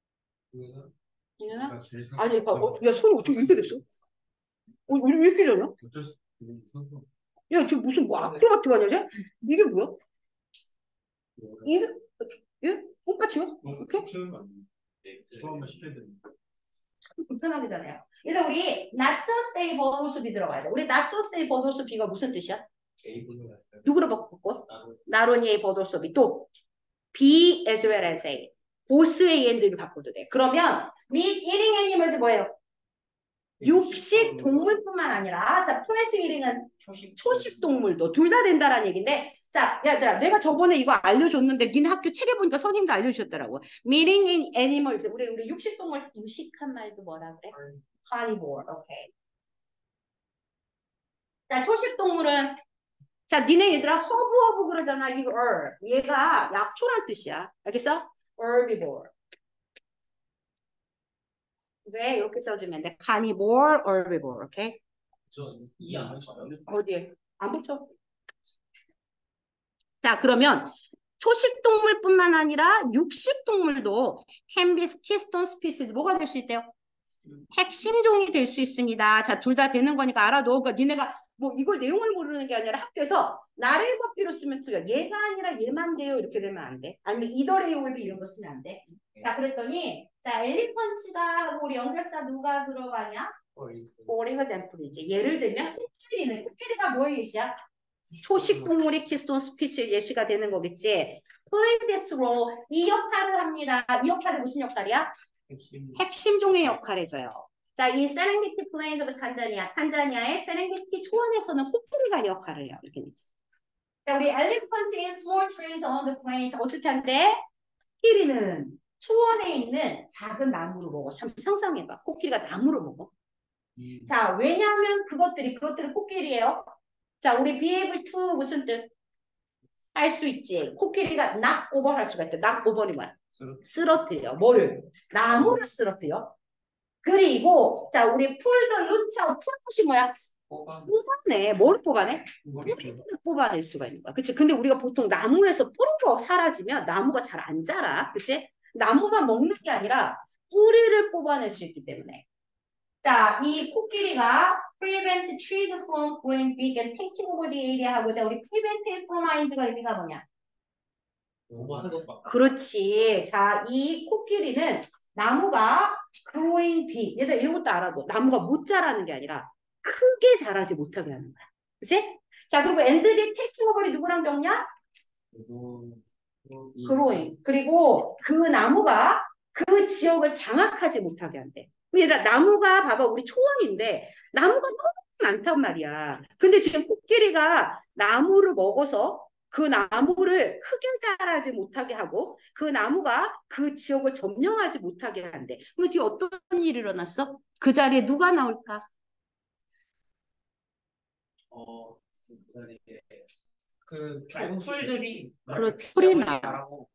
이년아? 아니, 봐. 어, 야, 손 어떻게 이렇게 됐어? 어, 왜 왜 이렇게 되냐? 야, 저 무슨 뭐 아크로바트 하냐, 쟤? 이게 뭐야? 이게, 예? 꽃받치요? 이렇게? 처음에 시켜야 되는 불편하게 되네요. 일단 우리 not just a but also be 들어가야 돼. 우리 not just a but also be가 무슨 뜻이야? 누구로 바꿨고? not a but also be. 또 be as well as a. both a and를 바꿔도 돼. 그러면 meat eating animals 뭐예요? 육식 동물뿐만 아니라 자 플랜트 이링은 초식 동물도 둘 다 된다라는 얘기인데 자 얘들아 내가 저번에 이거 알려줬는데 니네 학교 책에 보니까 선생님도 알려주셨더라고. Meaning in animals 우리 우리 육식 동물 유식한 말도 뭐라 그래? Carnivore. 오케이. 자 초식 동물은 자 니네 얘들아 허브 허브 그러잖아. 이 herb 얘가 약초란 뜻이야. 알겠어? Herbivore. 네, 이렇게 써주면 돼. Carnivore, herbivore, 오케이? 저이안 붙여요. 어디에? 안 붙여. 자, 그러면 초식동물뿐만 아니라 육식동물도 can be keystone species 뭐가 될 수 있대요? 핵심 종이 될 수 있습니다. 자, 둘 다 되는 거니까 알아둬. 그러니까 니네가 뭐 이걸 내용을 모르는 게 아니라 학교에서 나를 법비로 쓰면 틀려. 얘가 아니라 얘만 돼요. 이렇게 되면 안 돼. 아니면 이더레이 올비 이런 거 쓰면 안 돼. 자, 그랬더니 자, 엘리펀치가 하고 우리 연결사 누가 들어가냐? 오링 잼플이지. 예를 들면 코끼리는 코끼리가 뭐의 예시야? 초식 동물이 키스톤 스피치 예시가 되는 거겠지. play this role 이 역할을 합니다. 이 역할이 무슨 역할이야? 핵심 종의 역할을 해줘요. 자, 이 세렝게티 플레인즈 오브 탄자니아, 탄자니아의 세렝게티 초원에서는 코끼리가 역할을 해요. 이렇게 되지. 자, 우리 elephant in small trees on the plains 어떻게 한대? 코끼리는 초원에 있는 작은 나무로 먹어. 참 상상해봐. 코끼리가 나무로 먹어. 음. 자, 왜냐하면 그것들이 그것들은 코끼리예요. 자, 우리 be able to 무슨 뜻? 할 수 있지. 코끼리가 knock over 할 수가 있대. knock over이 뭐야? 쓰러뜨려. 뭐를? 나무를 쓰러뜨려. 그리고 자, 우리 풀 더 루츠 아웃 풀 것이 뭐야? 뽑아. 뽑아내. 뭐를 뽑아내? 뿌리를 뽑아낼 수가 있는 거야. 그치? 근데 우리가 보통 나무에서 뿌리가 사라지면 나무가 잘 안 자라. 그치? 나무만 먹는 게 아니라 뿌리를 뽑아낼 수 있기 때문에. 자, 이 코끼리가 prevent trees from growing big and taking over the area 하고, 자, 우리 prevent it from mines가 의미가 뭐냐? 그렇지. 자, 이 코끼리는 나무가 growing big. 얘들 이런 것도 알아도 나무가 못 자라는 게 아니라 크게 자라지 못하게 하는 거야. 그치? 자, 그리고 and the taking over이 누구랑 병냐? growing. 그리고 그 나무가 그 지역을 장악하지 못하게 한대. 얘들아, 나무가 봐봐, 우리 초원인데 나무가 너무 많단 말이야. 근데 지금 코끼리가 나무를 먹어서 그 나무를 크게 자라지 못하게 하고 그 나무가 그 지역을 점령하지 못하게 한대. 그럼 뒤에 어떤 일이 일어났어? 그 자리에 누가 나올까? 어, 그 자리에 그 풀들이 그렇지. 풀이 나. 나라고.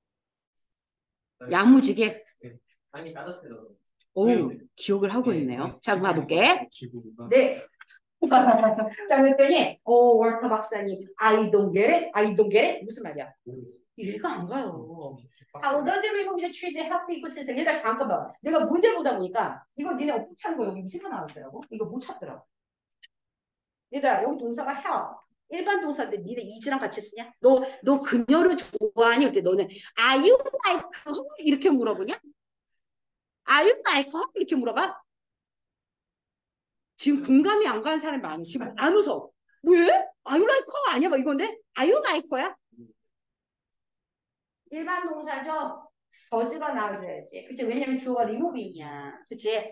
야무지게. 아니 따뜻해서. 오, 기억을 하고 네, 있네요. 네. 자, 그럼 가볼게. 기부가 네. 자, 그랬더니, 오, 월터 박사님, I don't get it, I don't get it. 무슨 말이야? 이해가 안 가요. How does it remove the trees help the ecosystem? 얘들아, 잠깐만. 내가 문제 보다 보니까, 이거 니네 못 찾은 거 여기 이지가 나왔더라고. 이거 못 찾더라고. 얘들아, 여기 동사가 help. 일반 동사인데 니네 이지랑 같이 쓰냐? 너, 너 그녀를 좋아하니? 그때 너는 Are you like her? 이렇게 물어보냐? Are you like her? 이렇게 물어봐? 지금 공감이 안 가는 사람이 많아. 지금 안 웃어. 왜? Are you like her? 아니야? 막 이건데? Are you like 거야? 일반 동사죠? 더즈가 나와줘야지. 그치? 왜냐면 주어가 리무빙이야. 그치?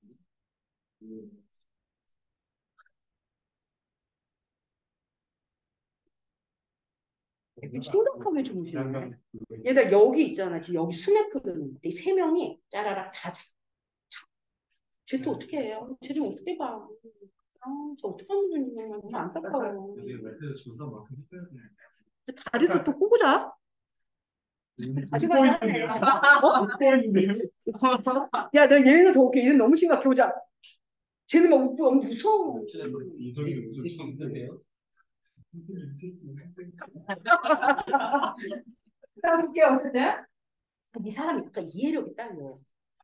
심각하게 주무시네. 얘들 여기 있잖아. 지금 여기 스네크는 세 명이 짜라락 다 자. 쟤 또 어떻게 해요? 쟤 좀 어떻게 봐. 아, 저 어떻게 하는 거야. 너무 안타까워. 다리도 또 꼬고 자. 아직까지 하네. 어? 야, 너 얘는 더 웃겨. 얘는 너무 심각해. 오자. 쟤는 막 웃고 너무 무서워. 이성이 무슨 있는데요? 자, 볼게요. 어쨌든. 이 사람이 약간 이해력이 딸려.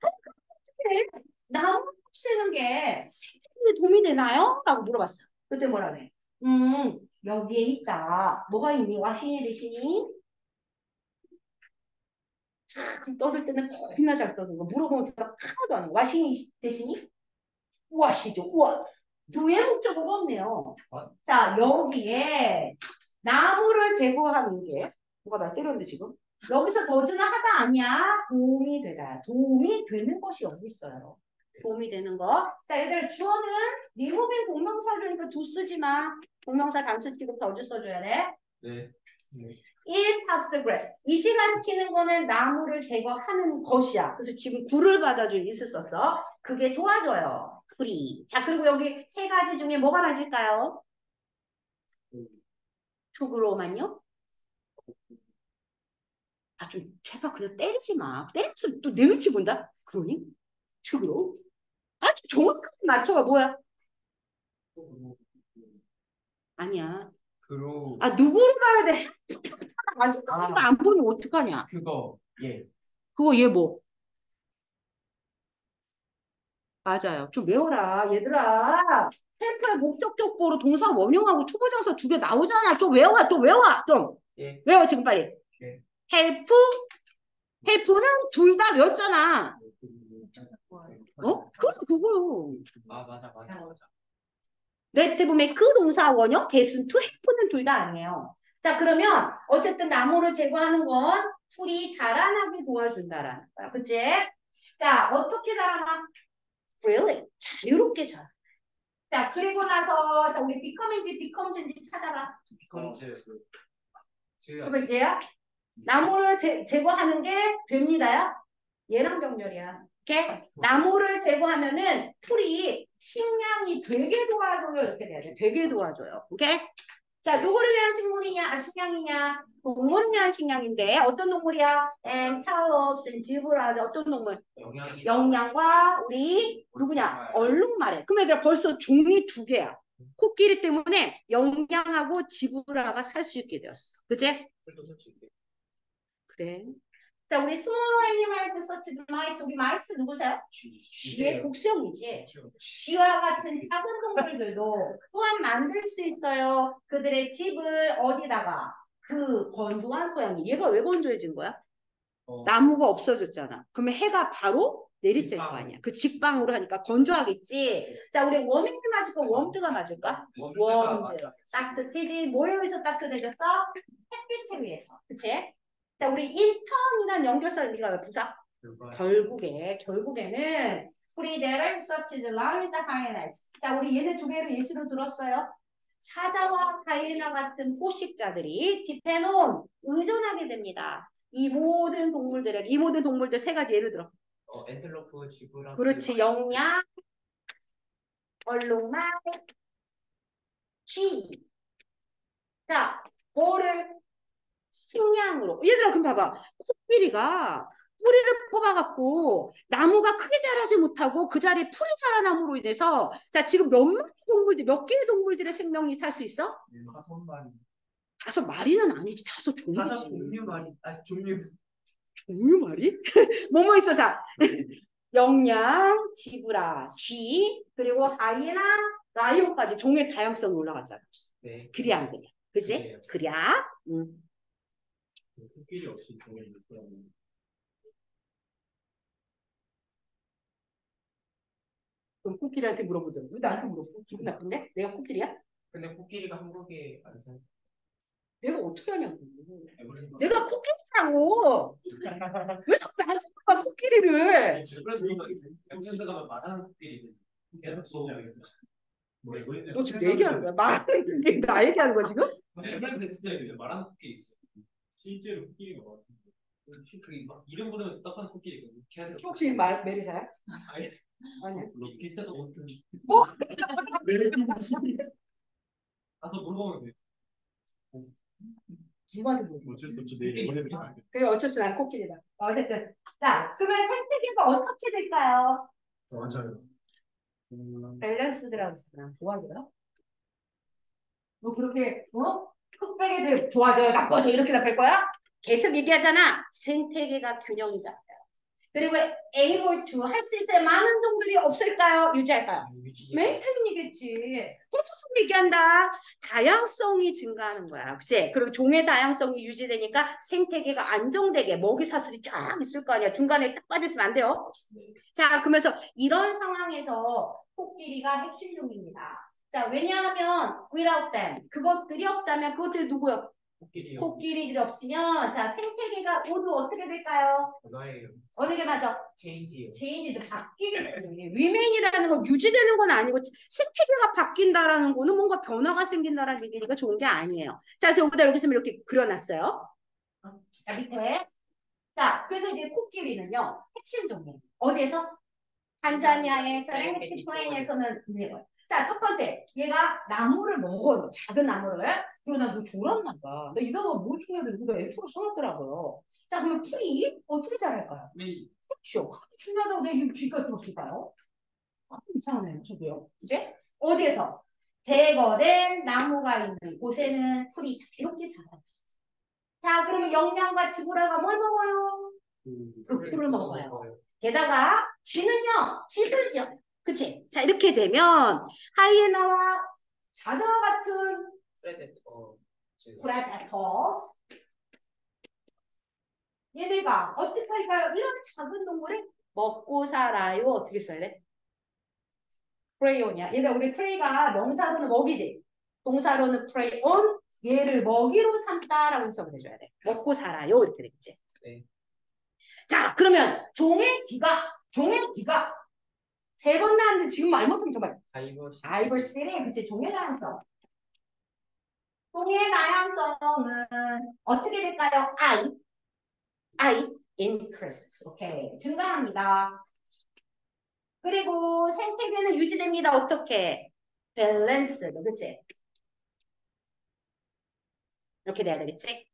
나무 쓰는 게 생존에 도움이 되나요? 라고 물어봤어. 그때 뭐라네? 음, 여기에 있다. 뭐가 있니? 와시니 대신이? 참 떠들 때는 겁나 잘 떠는 거. 물어보면 대답 하나도 안 해. 와시니 대신이? 와시죠. 우와. 두의 목적어가 없네요. 자, 여기에 나무를 제거하는 게 누가 나 때렸는데 지금? 여기서 더즈는 하다 아니야? 도움이 되다. 도움이 되는 것이 여기 있어요. 도움이 되는 거. 자, 얘들 주어는 리무빙 동명사를 두 쓰지 마. 동명사 단수 찍고 더즈 써줘야 돼. 네. It chops grass. 이 시간시키는 거는 나무를 제거하는 것이야. 그래서 지금 구를 받아줄 it을 썼어. 그게 도와줘요. free. 자, 그리고 여기 세 가지 중에 뭐가 맞을까요? to grow만요? 아, 좀 제발 그냥 때리지 마. 때리면 또 내 눈치 본다? 그러니? to grow? 아, 좀 정확하게 맞춰봐. 뭐야? 아니야. 그로 아, 누구를 봐야 돼? 아직 안 보면 어떡하냐? 그거 예 그거 얘 뭐? 맞아요. 좀 외워라. 얘들아. 헬프의 목적격보로 동사 원형하고 투부정사 두 개 나오잖아. 좀 외워라. 좀 외워. 좀. 예. 외워 지금 빨리. 예. 헬프. 헬프는 둘 다 외웠잖아. 어? 그럼 그거요. 아 맞아 맞아 맞아. 레트브 메이크 동사 원형 게슨 투 헬프는 둘 다 아니에요. 자, 그러면 어쨌든 나무를 제거하는 건 풀이 자라나게 도와준다라는 거야. 그치? 자, 어떻게 자라나? Really? 자유롭게 자라. 자, 그리고 나서 자, 우리 become인지 becomes인지 찾아라. 비컨즈 그러면 얘야? 나무를 제, 제거하는 게 됩니다야? 얘랑 병렬이야. 오케이? 나무를 제거하면은 풀이 식량이 되게 도와줘요. 이렇게 돼야 돼. 되게 도와줘요. 오케이? 자, 누구를 위한 식물이냐? 아, 식량이냐? 동물을 위한 식량인데 어떤 동물이야? antelopes and zebras. 어떤 동물? 영양이 영양과 우리 누구냐? 얼룩말해. 그럼 얘들아 벌써 종이 두 개야. 코끼리 때문에 영양하고 지브라가 살 수 있게 되었어. 그제? 그래. 자, 우리 small animals such as mice. 우리 마이스 누구세요? 쥐의 복수형이지. 쥐와 같은 작은 동물들도 또한 만들 수 있어요. 그들의 집을 어디다가? 그 건조한 고양이. 얘가 왜 건조해진 거야? 어. 나무가 없어졌잖아. 그러면 해가 바로 내리쬐 거 아니야. 그 직방으로 하니까 건조하겠지. 자, 우리 워밍이 맞을까? 웜드가 맞을까? 웜드. 따뜻해지. 뭐에 의해서 따뜻해졌어? 햇빛에 의해서. 그치? 자, 우리 인턴이란 연결사 우리가 부사? 결국에, 결국에는 프리데를 such as lions and hyenas. 자, 우리 얘네 두 개를 예시로 들었어요. 사자와 하이에나 같은 포식자들이 디페논 의존하게 됩니다. 이 모든 동물들에게, 이 모든 동물들 세 가지 예를 들어. 어, 엔텔로프, 지브라. 그렇지, 영양, 얼룩말, 쥐. 자, 뭐를 식량으로. 얘들아, 그럼 봐봐. 코끼리가 뿌리를 뽑아갖고 나무가 크게 자라지 못하고 그 자리에 풀이 자라남으로 인해서 자, 지금 몇 마리 동물들, 몇 개의 동물들의 생명이 살 수 있어? 다섯 마리. 다섯 마리는 아니지. 다섯 다섯 종류지. 종류 마리. 아 종류. 종류 말이? 뭐뭐 있어? 자, 영양, 지브라, 쥐, 그리고 하이에나, 라이온까지 종의 다양성이 올라갔잖아. 네. 그래야 안 그래? 그지? 네. 그래야. 음. 코끼리 없이 종이 있더라고. 그럼 코끼리한테 물어보더라고. 왜 나한테 물어보? 기분 나쁜데? 내가 코끼리야? 근데 코끼리가 한국에 안 살. 내가 어떻게 하냐고. 에버랜드. 내가 코끼리라고. 왜 자꾸 나한테 물어봐, 코끼리를. 에버랜드가 말하는 코끼리. 너 지금 얘기하는 거야? 말하는 게 나 얘기하는 거야, 지금? 에버랜드 진짜 있어요. 말하는 코끼리 있어. 실제로 코끼리가 많은데. 그 이름 부르면 딱한 코끼리 있거든. 걔한테 혹시 말 메리사야? 아니 아니야. 비슷해서 못. 뭐? 가서 물어보면 돼. 누구한테 물어봐? 어쩔 수 없지. 내일 에버랜드. 그게 어차피 난 코끼리다. 어쨌든. 자, 그러면 생태계가 어떻게 될까요? 맞아요. 밸런스드라고 했잖아. 좋아져요? 너 그렇게, 어? 흑백에 대해 좋아져요? 나빠져? 이렇게 답할 거야? 계속 얘기하잖아. 생태계가 균형이 잡혀요. 그리고 able to 할 수 있어야 많은 종들이 없을까요? 유지할까요? 메인테인이겠지. 계속 얘기한다. 다양성이 증가하는 거야. 그치? 그리고 종의 다양성이 유지되니까 생태계가 안정되게 먹이 사슬이 쫙 있을 거 아니야. 중간에 딱 빠졌으면 안 돼요. 자, 그러면서 이런 상황에서 코끼리가 핵심종입니다. 자, 왜냐하면 without them 그것들이 없다면 그것들이 누구요? 코끼리요. 코끼리들이 없으면 자 생태계가 모두 어떻게 될까요? 그거예요. 어느 게 맞아? 체인지요. 체인지도 바뀌겠지. 리메인이라는 건 유지되는 건 아니고 생태계가 바뀐다라는 거는 뭔가 변화가 생긴다라는 얘기니까 좋은 게 아니에요. 자, 그래서 여기다 여기서 이렇게 그려놨어요. 자, 밑에. 자, 그래서 이제 코끼리는요 핵심 종이에요. 어디에서? 탄자니아의 세렝게티 플레인에서는 있는 자, 첫 번째, 얘가 나무를 먹어요. 작은 나무를. 그리고 나너 졸았나 봐. 나 이상한 뭐 중요한데 누가 F로 써놨더라고요. 자, 그러면 풀이 어떻게 자랄까요? 네. 그렇죠. 그렇게 중요하다고 내가 이 귀가 들었을까요? 아, 이상하네요. 저도요. 이제 어디에서? 제거된 나무가 있는 곳에는 풀이 이렇게 자라요. 자, 그러면 영양과 지구라가 뭘 먹어요? 그 풀을 먹어요. 게다가 쥐는요, 집을 지어요. 그치? 자, 이렇게 되면 하이에나와 사자와 같은 프레데터. 프레데터스 얘네가 어떻게 할까요? 이런 작은 동물을 먹고 살아요. 어떻게 써야 돼? 프레이온이야. 얘들 우리 프레이가 명사로는 먹이지. 동사로는 프레이온. 얘를 먹이로 삼다라고 해석을 해줘야 돼. 먹고 살아요. 이렇게 되겠지. 네. 자, 그러면 종의 귀가 종의 귀가 세 번 나왔는데 지금 말 못하면 정말 다이버시. 다이버시티 그치 종의 다양성. 종의 다양성은 어떻게 될까요? I I increases. 오케이 증가합니다. 그리고 생태계는 유지됩니다. 어떻게? 밸런스, 그치? 이렇게 돼야 되겠지?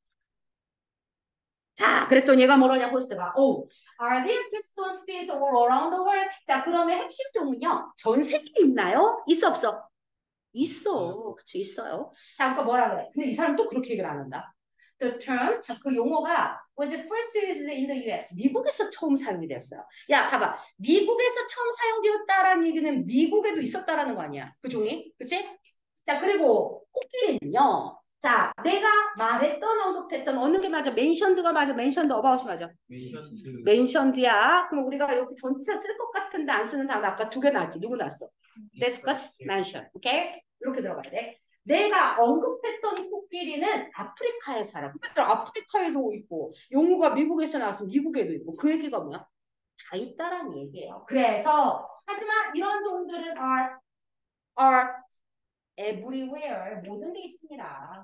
자, 그랬더니 얘가 뭐라냐, 호스트가. Oh, are there keystone species all around the world? 자, 그러면 핵심 종은요, 전 세계에 있나요? 있어, 없어? 있어. 그치, 있어요. 자, 그러니까 뭐라 그래? 근데 이 사람 또 그렇게 얘기를 안 한다. The term, 자, 그 용어가 was first used in the U S. 미국에서 처음 사용이 되었어요. 야, 봐봐. 미국에서 처음 사용되었다라는 얘기는 미국에도 있었다라는 거 아니야. 그 종이. 그치? 자, 그리고 코끼리는요. 자, 내가 말했던, 언급했던 어느 게 맞아? mentioned가 맞아? mentioned, about이 맞아? 메이션트 mentioned야. 그럼 우리가 이렇게 전치사 쓸 것 같은데 안 쓰는 단어 아까 두 개 나왔지. 누구 나왔어? discuss, mention. 오케이? 이렇게 들어가야 돼. 내가 언급했던 코끼리는 아프리카에 살아. 그러니까 아프리카에도 있고 용어가 미국에서 나왔으면 미국에도 있고 그 얘기가 뭐야? 다 있다라는 얘기예요. 그래서 하지만 이런 종들은 are, are everywhere. 모든 데 있습니다.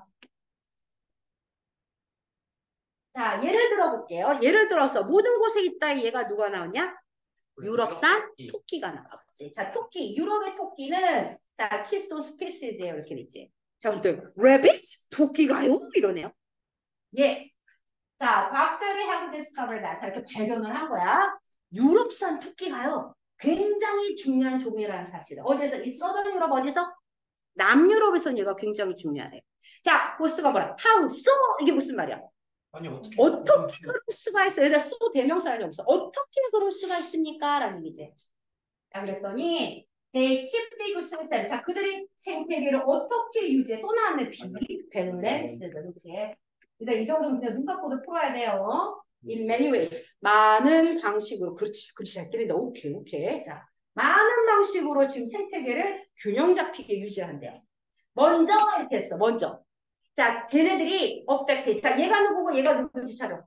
자, 예를 들어 볼게요. 예를 들어서 모든 곳에 있다 얘가 누가 나왔냐? 유럽산 토끼가 나왔지. 자, 토끼. 유럽의 토끼는 자, 키스톤 스피시스예요. 이렇게 됐지. 자, 근데 rabbit? 토끼가요? 이러네요. 예. 자, 과학자들이 have discovered that. 자, 이렇게 발견을 한 거야. 유럽산 토끼가요. 굉장히 중요한 종이라는 사실을. 어디에서? 이 서던 유럽 어디서? 남유럽에서는 얘가 굉장히 중요하네. 자, 보스가 뭐라? How so? 이게 무슨 말이야? 아니 어떻게 어떻게 그럴 수가 있어? 얘들아, 수 대명사가 없어. 어떻게 그럴 수가 있습니까? 라는 얘기지. 자, 그랬더니 they keep the ecosystem. 자, 그들이 생태계를 어떻게 유지해? 또 나왔네. 비 밸런스. 그렇지. 일단 이 정도는 그냥 눈 감고도 풀어야 돼요. In many ways. 많은 방식으로. 그렇지. 그렇지. 잘 때린다. 오케이. 오케이. 자, 많은 방식으로 지금 생태계를 균형 잡히게 유지한대요. 먼저 이렇게 했어. 먼저. 자, 걔네들이 affect. 자, 얘가 누구고 얘가 누구인지 찾아.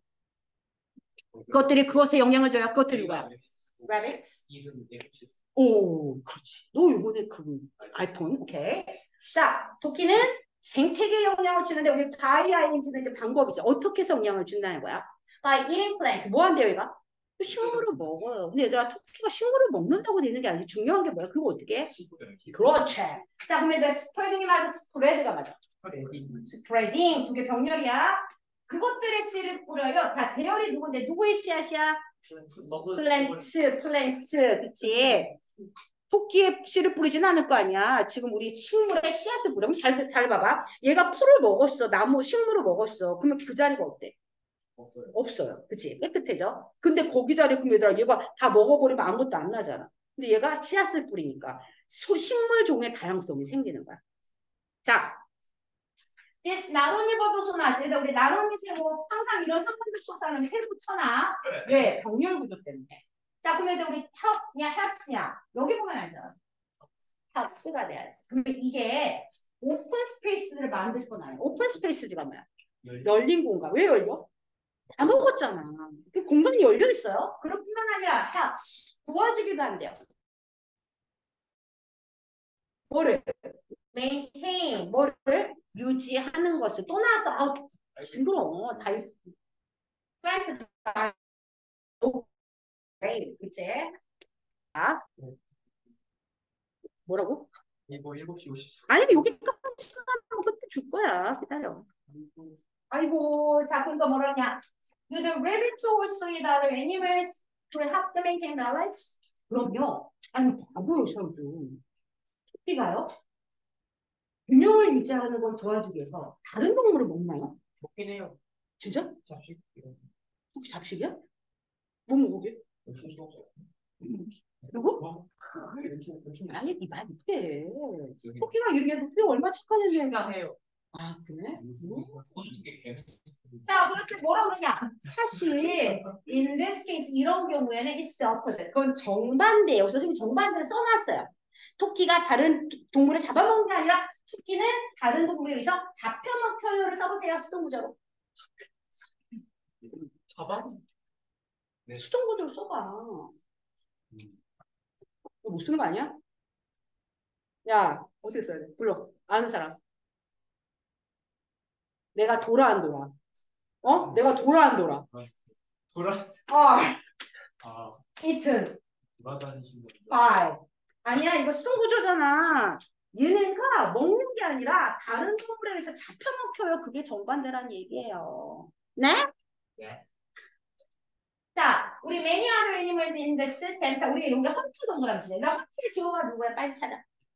그것들이 그것에 영향을 줘야 그것들이 누구야? rabbits. 이승 에코시스템. 오, 그렇지. 너 이번에 그 아이폰, 오케이. 자, 토끼는 생태계에 영향을 주는데 우리 by ing는 이제 방법이죠. 어떻게 해서 영향을 준다는 거야? by eating plants. 뭐 한대요, 얘가? 식물을 먹어요. 근데 얘들아, 토끼가 식물을 먹는다고 되는 게 아니지. 중요한 게 뭐야? 그거 어떻게 해? 그렇지. 자, 그러면 얘들아, spreading이 맞아, spread가 맞아. spreading, 두 개 병렬이야. 그것들의 씨를 뿌려요. 다 대열이 누군데? 누구의 씨앗이야? 플랜트, 플랜트, 그치? 토끼의 씨를 뿌리진 않을 거 아니야. 지금 우리 식물에 씨앗을 뿌려. 잘, 잘 봐봐. 얘가 풀을 먹었어. 나무, 식물을 먹었어. 그러면 그 자리가 어때? 없어요. 없어요. 그치? 깨끗해져. 근데 거기 자리에 그럼 얘들아, 얘가 다 먹어버리면 아무것도 안 나잖아. 근데 얘가 씨앗을 뿌리니까 소, 식물 종의 다양성이 생기는 거야. 자, this 나뭇잎 버섯소나 제가 우리 나뭇잎 세고 항상 이런 삼분극 소사는 세 붙여놔. 왜? 병렬 구조 때문에. 자, 그러면 우리 help냐, helps냐 여기 보면 알잖아. helps가 돼야지. 그러면 이게 오픈 스페이스를 만들 건 아니야. 오픈 스페이스가 뭐야? 열린 공간. 왜 열려? 다 먹었잖아. 그 공간이 열려 있어요. 그렇뿐만 아니라 help 도와주기도 한대요. 뭐를? maintain 뭐를? 유지하는 것을 또 나와서 아우 징그러워. 다 있어. 플랜트 다 그치? 아? 뭐라고? 이거 일곱 시 오십사. 아니 여기까지 시간 그때 줄 거야. 기다려. 아이고 자 그러니까 뭐라냐? Do the rabbits also eat other animals to help them maintain balance? 그럼요. 아니 바보요 이 사람 좀. 토끼가요? 균형을 유지하는 걸 도와주기 위해서 다른 동물을 먹나요? 먹긴 해요. 진짜? 잡식. 토끼 잡식이야? 뭐 먹게? 누구? 아니 이 말 못해. 토끼가 이렇게 토끼가 얼마 착한 애인가 해요. 아 그래? 음. 자 그렇게 뭐라 그러냐? 사실 in this case 이런 경우에는 it's the opposite. 그건 정반대예요. 선생님이 정반대를 써놨어요. 토끼가 다른 동물을 잡아먹는 게 아니라 토끼는 다른 동물에 의해서 잡혀먹혀요를 써보세요. 수동구조로. 잡아? 네. 수동구조로 써봐. 이거 못 쓰는 거 아니야? 야 어떻게 써야 돼? 불러. 아는 사람. 내가 돌아 안 돌아? 어? 내가 돌아 안 돌아? 돌아. 아, 아, 이튼, 돌아다니신다. 아, 아니야 이거 수동구조잖아. 얘네가 먹는 게 아니라 다른 동물에 의해서 잡혀먹혀요. 그게 정반대란 얘기예요. 네? 네. 자, 우리 many other animals in the system. 자, 우리 여기 헌트 동그라미 치자. 나 헌트의 주어가 누구야? 빨리 찾아.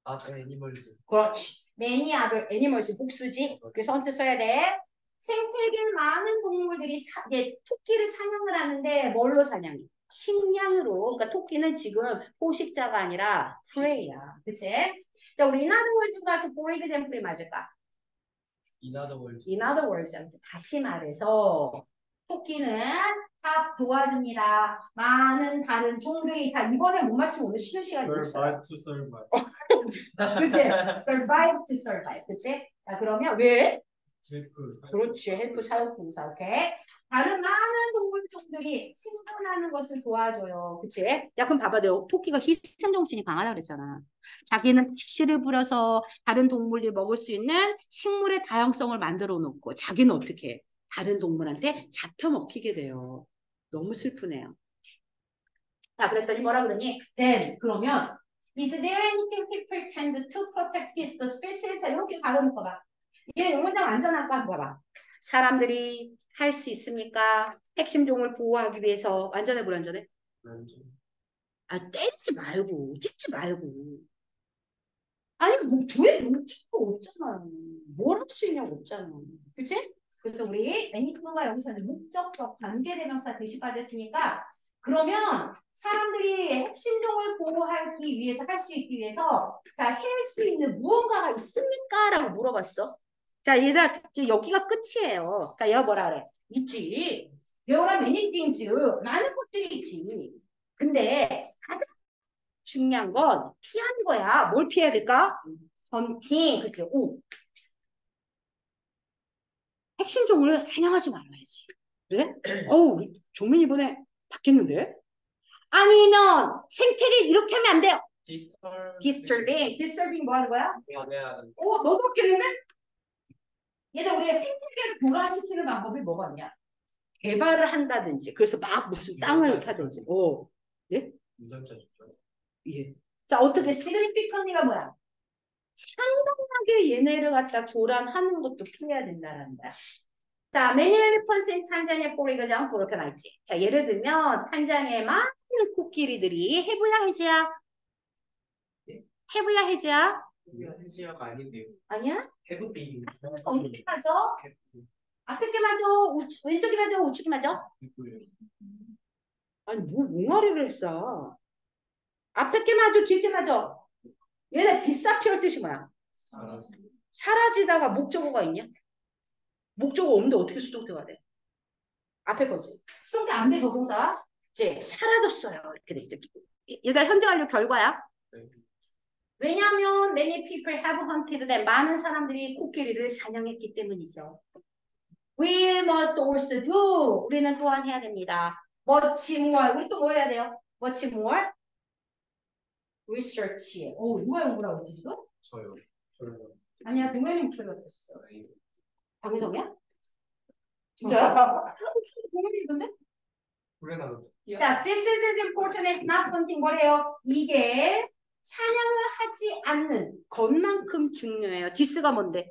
아, 애니멀즈. 그렇지. many other animals 복수지. 그래서 언뜻 써야 돼. 생태계 많은 동물들이 사, 이제 토끼를 사냥을 하는데 뭘로 사냥해? 식량으로. 그러니까 토끼는 지금 포식자가 아니라 prey야. 그치? 자, 우리 in other words가 그 for example이 맞을까? 인하더월즈. In other words, 다시 말해서 토끼는 다 도와줍니다. 많은 다른 종들이 자 이번에 못 맞히면 오늘 쉬는 시간이 없어요. survive to survive. 그치? Survive to survive. 그치? 자 그러면 왜? 헬프. 그렇지. 헬프 사역동사. 오케이. 다른 많은 동물 종들이 생존하는 것을 도와줘요. 그치? 야 그럼 봐봐. 내가 토끼가 희생정신이 강하다고 그랬잖아. 자기는 씨를 부려서 다른 동물들이 먹을 수 있는 식물의 다양성을 만들어 놓고 자기는 어떻게 해? 다른 동물한테 잡혀 먹히게 돼요. 너무 슬프네요. 자 그랬더니 뭐라 그러니? Then 그러면 Is there anything people can do to protect this species? 이렇게 가로놓고 봐. 얘 용문장 완전할까? 한번 봐봐. 사람들이 할 수 있습니까? 핵심 종을 보호하기 위해서 완전해 불완전해? 아 때리지 말고 찍지 말고 아니 뭐 도에 목적도 없잖아요. 뭘 할 수 있냐고 없잖아. 그치? 그래서 우리 애니크가 여기서는 목적격 관계대명사 대시 빠졌으니까 그러면 사람들이 핵심종을 보호하기 위해서 할 수 있기 위해서 자, 할 수 있는 무언가가 있습니까? 라고 물어봤어. 자, 얘들아, 여기가 끝이에요. 그러니까 얘가 뭐라 그래? 있지. There are many things. 많은 것들이 있지. 근데 가장 중요한 건 피하는 거야. 뭘 피해야 될까? 헌팅. 그치? 오. 핵심 종을 사냥하지 말아야지. 그래? 어우, 종민이 이번에 바뀌었는데? 아니면 생태계 이렇게 하면 안 돼요. disturbing. disturbing 뭐 하는 거야? 방해하는. 어, 너도 바뀌었네? 얘들 우리가 생태계를 교란시키는 방법이 뭐가 있냐? 개발을 한다든지, 그래서 막 무슨 땅을 이렇게 하든지. 어. 예? 유전자 주죠. 예. 자, 어떻게 significantly가 뭐야? 상당하게 얘네를 갖다 교란하는 것도 피해야 된다는 거야. 자, many elephants in Tanzania for example 이렇게 나있지. 자, 예를 들면 탄자니아에 많은 코끼리들이 해부야 해지야? 예? 해부야 해지야? 해지야가 아닌데요. 아니야? 해부빙. 어떻게 맞아? 앞에 게 맞아? 우측, 왼쪽이 맞아? 우측이 맞아? 아니 뭐 옹알이를 했어. 앞에 게 맞아? 뒤에 게 맞아? 얘네 disappear 뜻이 뭐야? 사라지다가 목적어가 있냐? 목적어 없는데 어떻게 수동태가 돼? 앞에 거지. 수동태 안 돼, 조동사. 이제 사라졌어요. 이렇게 돼 있죠. 얘들 현재 완료 결과야. 왜냐하면 many people have hunted them. 많은 사람들이 코끼리를 사냥했기 때문이죠. We must also do. 우리는 또한 해야 됩니다. much more. 우리 또 뭐 해야 돼요? much more research. 오, 누가 연구라고 했지 지금? 저요. 저요. 아니야, 동현이 목소리가 됐어. 박유성이야? 진짜야? 동현이던데? 그래 나도. 자, this is as important as not hunting. 뭐래요? 이게 사냥을 하지 않는 것만큼 중요해요. this가 뭔데?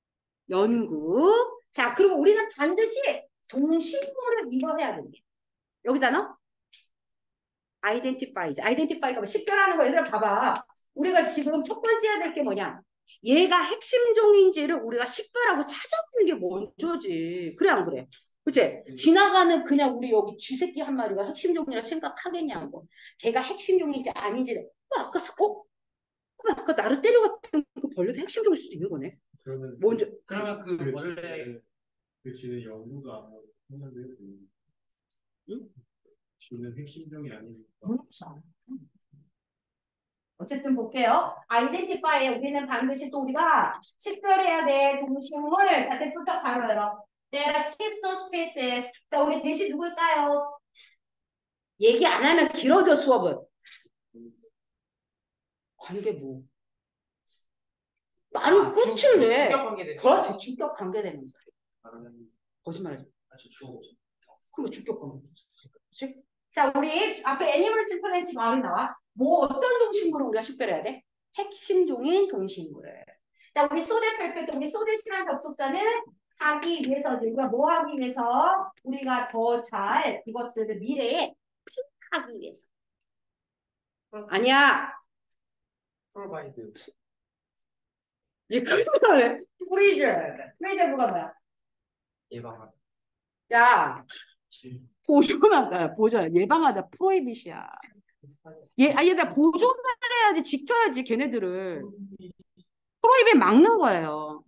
연구. 자, 그리고 우리는 반드시 동식물을 이거 해야 된대. 여기다 넣어? identifies. identify가 뭐 식별하는 거. 얘들아 봐봐. 우리가 지금 첫 번째 해야 될 게 뭐냐? 얘가 핵심종인지를 우리가 식별하고 찾아보는 게 먼저지. 그래 안 그래? 그치? 지나가는 그냥 우리 여기 쥐새끼 한 마리가 핵심종이라 생각하겠냐고. 걔가 핵심종인지 아닌지를. 어, 아까 사, 어? 그럼 아까 나를 때려갔던 그 벌레도 핵심종일 수도 있는 거네. 그러면 먼저. 그러면 그 그 원래 쥐는- 그 쥐는 연구도 안 하고 했는데 그 응? 쥐는 핵심종이 아니니까. 그렇죠. 어쨌든 볼게요. 아이덴티파이에 우리는 반드시 또 우리가 식별해야 돼. 동식물. 자, 대부터 바로 열어. There are keystone species. 자, 우리 대시 누굴까요? 얘기 안 하면 길어져, 수업은. 관계 뭐? 말이 아, 주- 끝을 주- 내. 주격 관계대. 그렇지, 주격 관계되면서. 다른 거짓말하지. 아주 주어. 그거 주격 관계. 그렇지? 자, 우리 앞에 애니멀 심플렌치 말이 나와. 뭐 어떤 동식물을 우리가 식별해야 돼? 핵심종인 동식물을. 자, 우리 소대 perfect, 우리 소대시라는 접속사는 하기 위해서 우리가 뭐 하기 위해서 우리가 더 잘 이것들을 미래에 픽하기 위해서. 아니야. 프로바이드. 얘 큰일 나네. 프리저. 프리저브가 뭐야? 예방하다. 야, 보존하다. 보존. 예방하다. 프로이빗이야. 얘, 아, 얘들아, 보존을 해야지, 지켜야지, 걔네들을. 프로이빗 막는 거예요.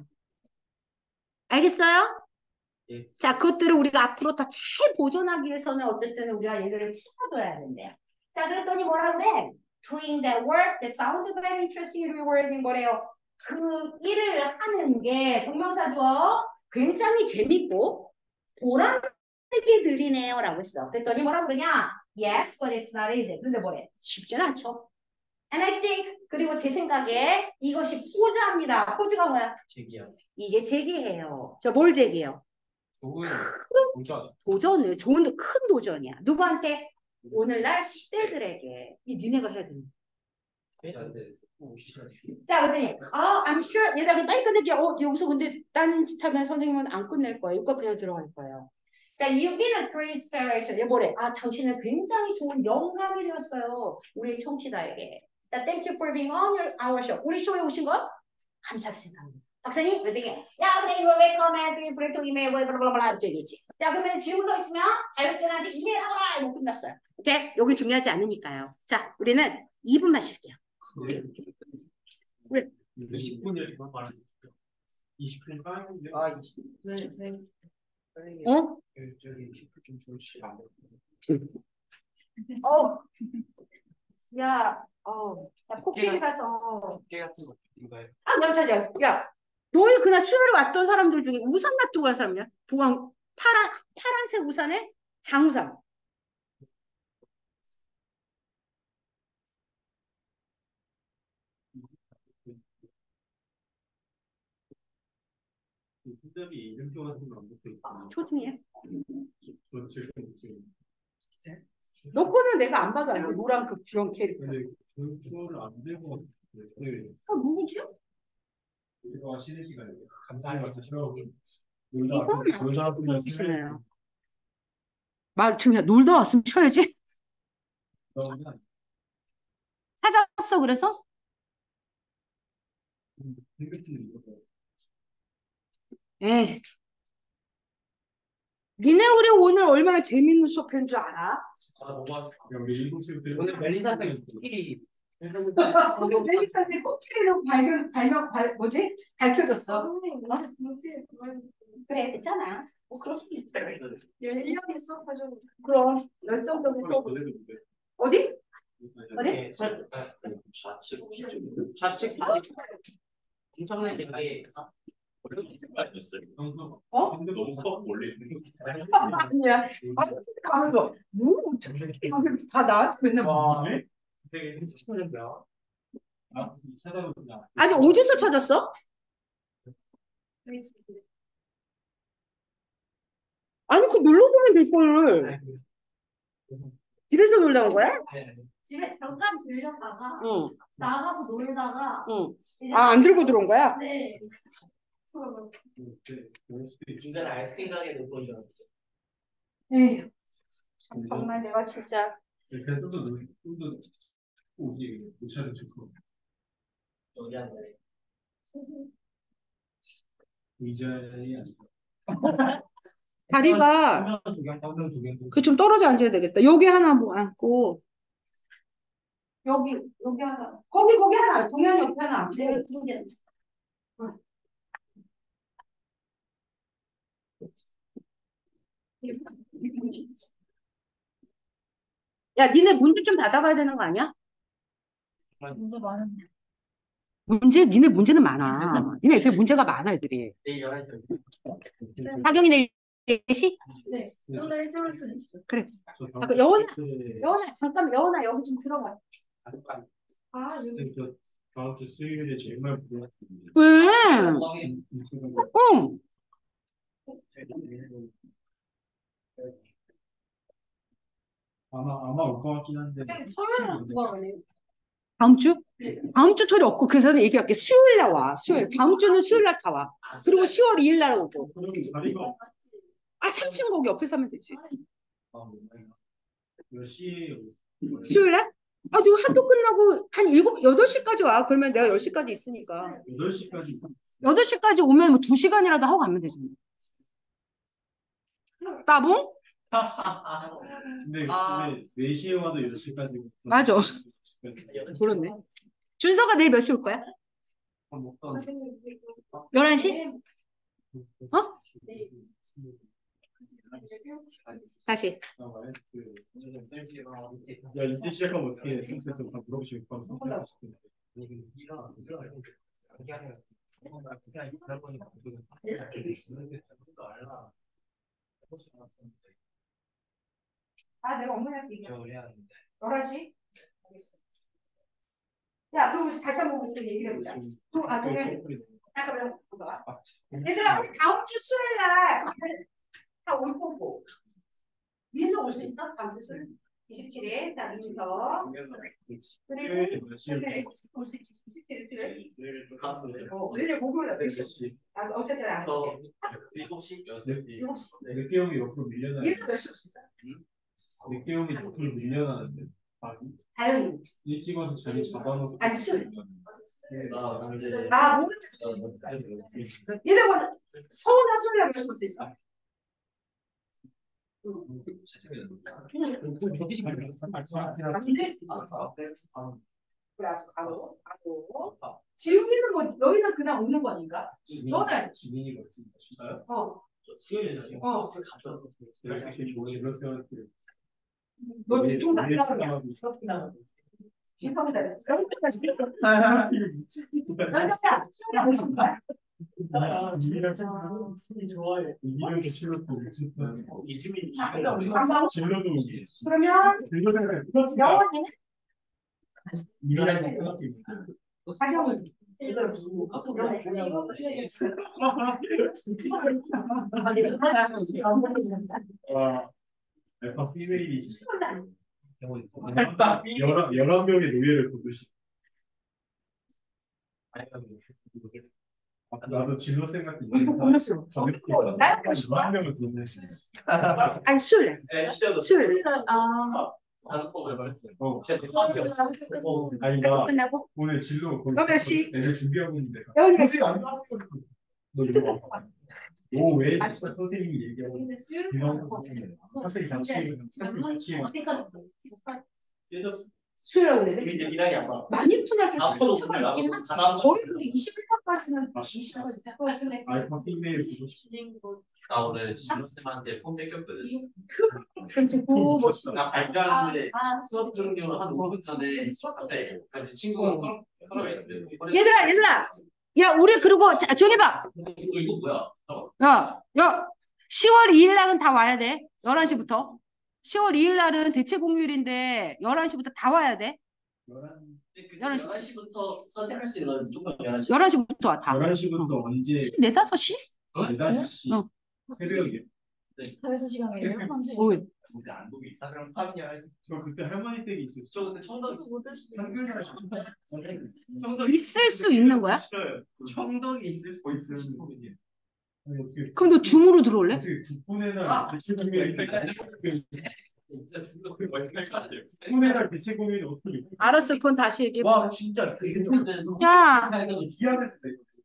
알겠어요? 예. 자, 그것들을 우리가 앞으로 더 잘 보존하기 위해서는 어쨌든 우리가 얘들을 찾아둬야 된대요. 자, 그랬더니 뭐라 그래? Doing that work that sounds very interesting, rewarding 뭐래요? 그 일을 하는 게 동명사죠. 굉장히 재밌고 보람있게 들리네요 라고 했어. 그랬더니 뭐라 그러냐? Yes, but it's not easy. 근데 뭐래? 쉽진 않죠. And I think, 그리고 제 생각에 이것이 포즈합니다. 포즈가 뭐야? 제기야. 이게 제기예요. 자, 뭘 제기해요? 좋은 도전. 도전을, 좋은, 큰 도전이야. 누구한테? 오늘날 십 대들에게. 이 니네가 해야 되는 자, 그랬더니, 아, I'm sure. 얘들아, 빨리 끝낼게요. 어, 여기서 근데 딴짓 하면 선생님은 안 끝낼 거예요. 이거 그냥 들어갈 거예요. 자, you've been a great inspiration. 얘 뭐래? 아, 당신은 굉장히 좋은 영감이 되었어요. 우리 청취자에게. 자, thank you for being on your, our show. 우리 쇼에 오신 거 감사하게 생각합니다. 박사님, 그랬더니, 야, 그래, you're welcome, and 브레이크 이메일, 블라블라블라, 이렇게 얘기했지. 자, 그러면 질문 더 있으면 자유롭게 나한테 이메일 하거라. 이거 끝났어요. 오케이? 여기 중요하지 않으니까요. 자, 우리는 이 분만 쉴게요. 그래. 이십 분을 말하는 이십 분 빠는데. 아, 선생님, 선생님. 어? 저기 십 분 좀 주시면 안 돼요? 어. 야, 어. 야, 코끼리 가서. 깨 같은 거 인가요? 아, 나 찾아. 야, 너희 그날 수요일에 왔던 사람들 중에 우산 놔두고 간 사람이야? 보강, 파란, 파란색 우산에 장우산. 손잡이 이름표 같은 거안 붙어 있어요. 초중이야. 저 지금 지금. 너 거는 내가 안 봐도 알고 노란 그 그런 캐릭터. 근데 그 추월을 안 되고 네. 아, 누구지? 우리가 쉬는 시간에 감사해요. 이거는 놀다 무슨 소리예요? 말 지금 야, 놀다 왔으면 쉬어야지. 그러면 찾았어 그래서? 생각지는 이거. 에. 니네 우리 오늘 얼마나 재밌는 수업한 줄 알아? 아, 너무 아쉽다. 우리 일곱 시부터 오늘 멜리사한테 코끼리. 오늘 멜리사한테 코끼리로 발견 발명 발 뭐지? 밝혀졌어. 선생님, 나 그렇게 그래, 괜찮아. 뭐 그럴 수도 있어. 열렬히 수업하죠. 그럼 열정적인 수업. 어디? 어디? 네, 설- 아, 좌측. 좌측. 엄청난 되게 어? 근데 너무 커 원래 아니야. 아, 가면서 뭐 어떻게 이렇게 다 나한테 맨날 와. 묻지? 되게 시청자인데요. 아, 찾아보자. 아니 어디서 찾았어? 아니 그 눌러보면 될 거를. 집에서 놀다 온 거야? 집에 잠깐 들렸다가 응, 나가서 놀다가 응. 이제 아, 안 들고 들어온 거야? 네. 네, 그럴 수도 있죠. 중간에 아이스크림 가게 놓고 줄 알았어. 에휴, 참, 정말 내가 진짜. 그래서 좀더 좀더 오지 못 찾아주고 여기 한 거예요. 의자에 앉아. 다리가 그 좀 떨어져 앉아야 되겠다. 여기 하나 뭐 앉고 여기 여기 하나 거기 거기 하나 동현 옆에 하나 앉고 네, 두 개. 야, 니네 문제 좀 받아가야 되는 거 아니야? 문제 많은데. 문제? 니네 문제는 많아. 니네 애들 문제가 많아, 애들이. 내일 열한 시. 하경이 내일 네 시? 네. 오늘 일주일 수도 있어요. 그래. 아, 그 여원아, 네. 여원아, 잠깐, 여원아, 여기 좀 들어가. 아, 여기. 저 다음 주 수요일에 정말 부러웠습니다. 왜? 어, 응. 아마 아마 올 것 같긴 한데. 토요일은 누가 가요? 다음 주? 네. 다음 주 토요일 없고, 그래서 얘기할게. 수요일 날 와. 수요일. 다음 주는 수요일 날 다 와. 그리고 시월 이 일 날 오고. 자리가 아, 삼 층 거기 옆에 사면 되지. 몇 시에 수요일 날? 아, 너 학교 끝나고 한 일곱, 여덟 시까지 와. 그러면 내가 열 시까지 있으니까. 여덟 시까지. 여덟 시까지 오면 뭐 두 시간이라도 하고 가면 되지. 따봉? 근데, 아. 근데 네 시에 와도 열 시까지. 맞아. 그렇네. 준서가 내일 몇 시 올 거야? 열한 시? 어? 다시. 야, 이제 시작하면 어떻게 해? 선생님 다 물어보시고 바로 선택하실 아, 내가 어머니한테 얘기해. 열한 시? 야, 그럼 다시 한번 또 얘기를 해보자. 또, 아, 동현. 잠깐만, 보자. 얘들아, 우리 다음 주 수요일 날 다 올 거고. 민서 올 수 있어? 다음 주 수요일? 이십칠 일. 자, 민서. 그리고 올수 있지. 이십칠 일 수요일. 어, 내일 목요일 몇 시? 아, 어쨌든 안 돼. 일곱 시? 일곱 시. 늦게 형이 옆으로 밀려나요. 민서 몇 시 올 수 있어? 늦게 형이 옆으로 밀려나는데. 다현이. 일찍 와서 자리 잡아놓고. 아니, 수요일. 아, 근데 아, 모르 얘들 뭐 서운한 소리를 할 수도 있어. 그래서 가고 가고. 지훈이는 뭐 너희는 그냥 오는 거니까. 너는 지민이가 있습니다. 진짜요? 어. 수요일에 어. 이렇게 좋은 일러스트. 너 이동 안 나가. 인성이 다 됐어. 연결야. 연결야. 무슨 거야? 아, 이미랑 좋아해. 이미랑 실로도 미쳤다. 이주민 진로도 그러면 진로도 영원이는 이미랑 똑같아. 사경이. 와, 알파 피메일이지. 열한 열한 명의 노예를 거두시. 나도 진로 생각이 있는데 한 명을 보내시. 아니 술. 네, 시작도 술. 아. 다섯 번을 말했어요. 어, 제가 생각이 없어. 아니 나 끝나고. 오늘 진로 거의 너 몇 시? 애들 준비하고 있는데. 여기가 시. 너 이거 봐. 오왜 선생님이 얘기하고 이런 학생이 잠시 잠시 찢었어. 수요일 오늘 이제 미란이 안 봐. 많이 푸냐 다 포도 차가 오늘 있긴 나도 하지. 다 다음 거의 이십 일까지는 아, 이십 일 있어요. 알파 피메일 보고 나 오늘 진로쌤한테 폰 뺏겼거든. 그리고 뭐 나 발표하는데 수업 종료 한 오 분 전에 갑자기 같이 친구가 서로 있는데 얘들아 얘들아 야 우리 그리고 자, 조용히 봐. 이거 이거 뭐야? 야, 야 시월 이일 날은 다 와야 돼. 열한 시부터. 시월 이일 날은 대체 공휴일인데 열한 시부터 다 와야 돼. 열한 시부터 선택할 수 있는 건 무조건 열한 시. 열한 시부터 와 다. 열한 시부터 언제 네 다섯 시? 네다섯 시 어. 새벽에. 다섯 시간이에요? 오. 우리 안동에 있어. 그럼 파비야. 저 그때 할머니 댁에 있었어. 저 근데 청덕 한글날 청덕 있을 수 있는 거야? 있어요. 청덕에 있을 수 있어요. 아니 어떻게 그럼 너 줌으로 들어올래? 어떻게 국군의 날 대체 공휴일 진짜 중독 멀티가 안 돼. 국군의 날 대체 공휴일 어떻게 알았어, 그건 다시 얘기해. 와 진짜 되게 야, 기한에서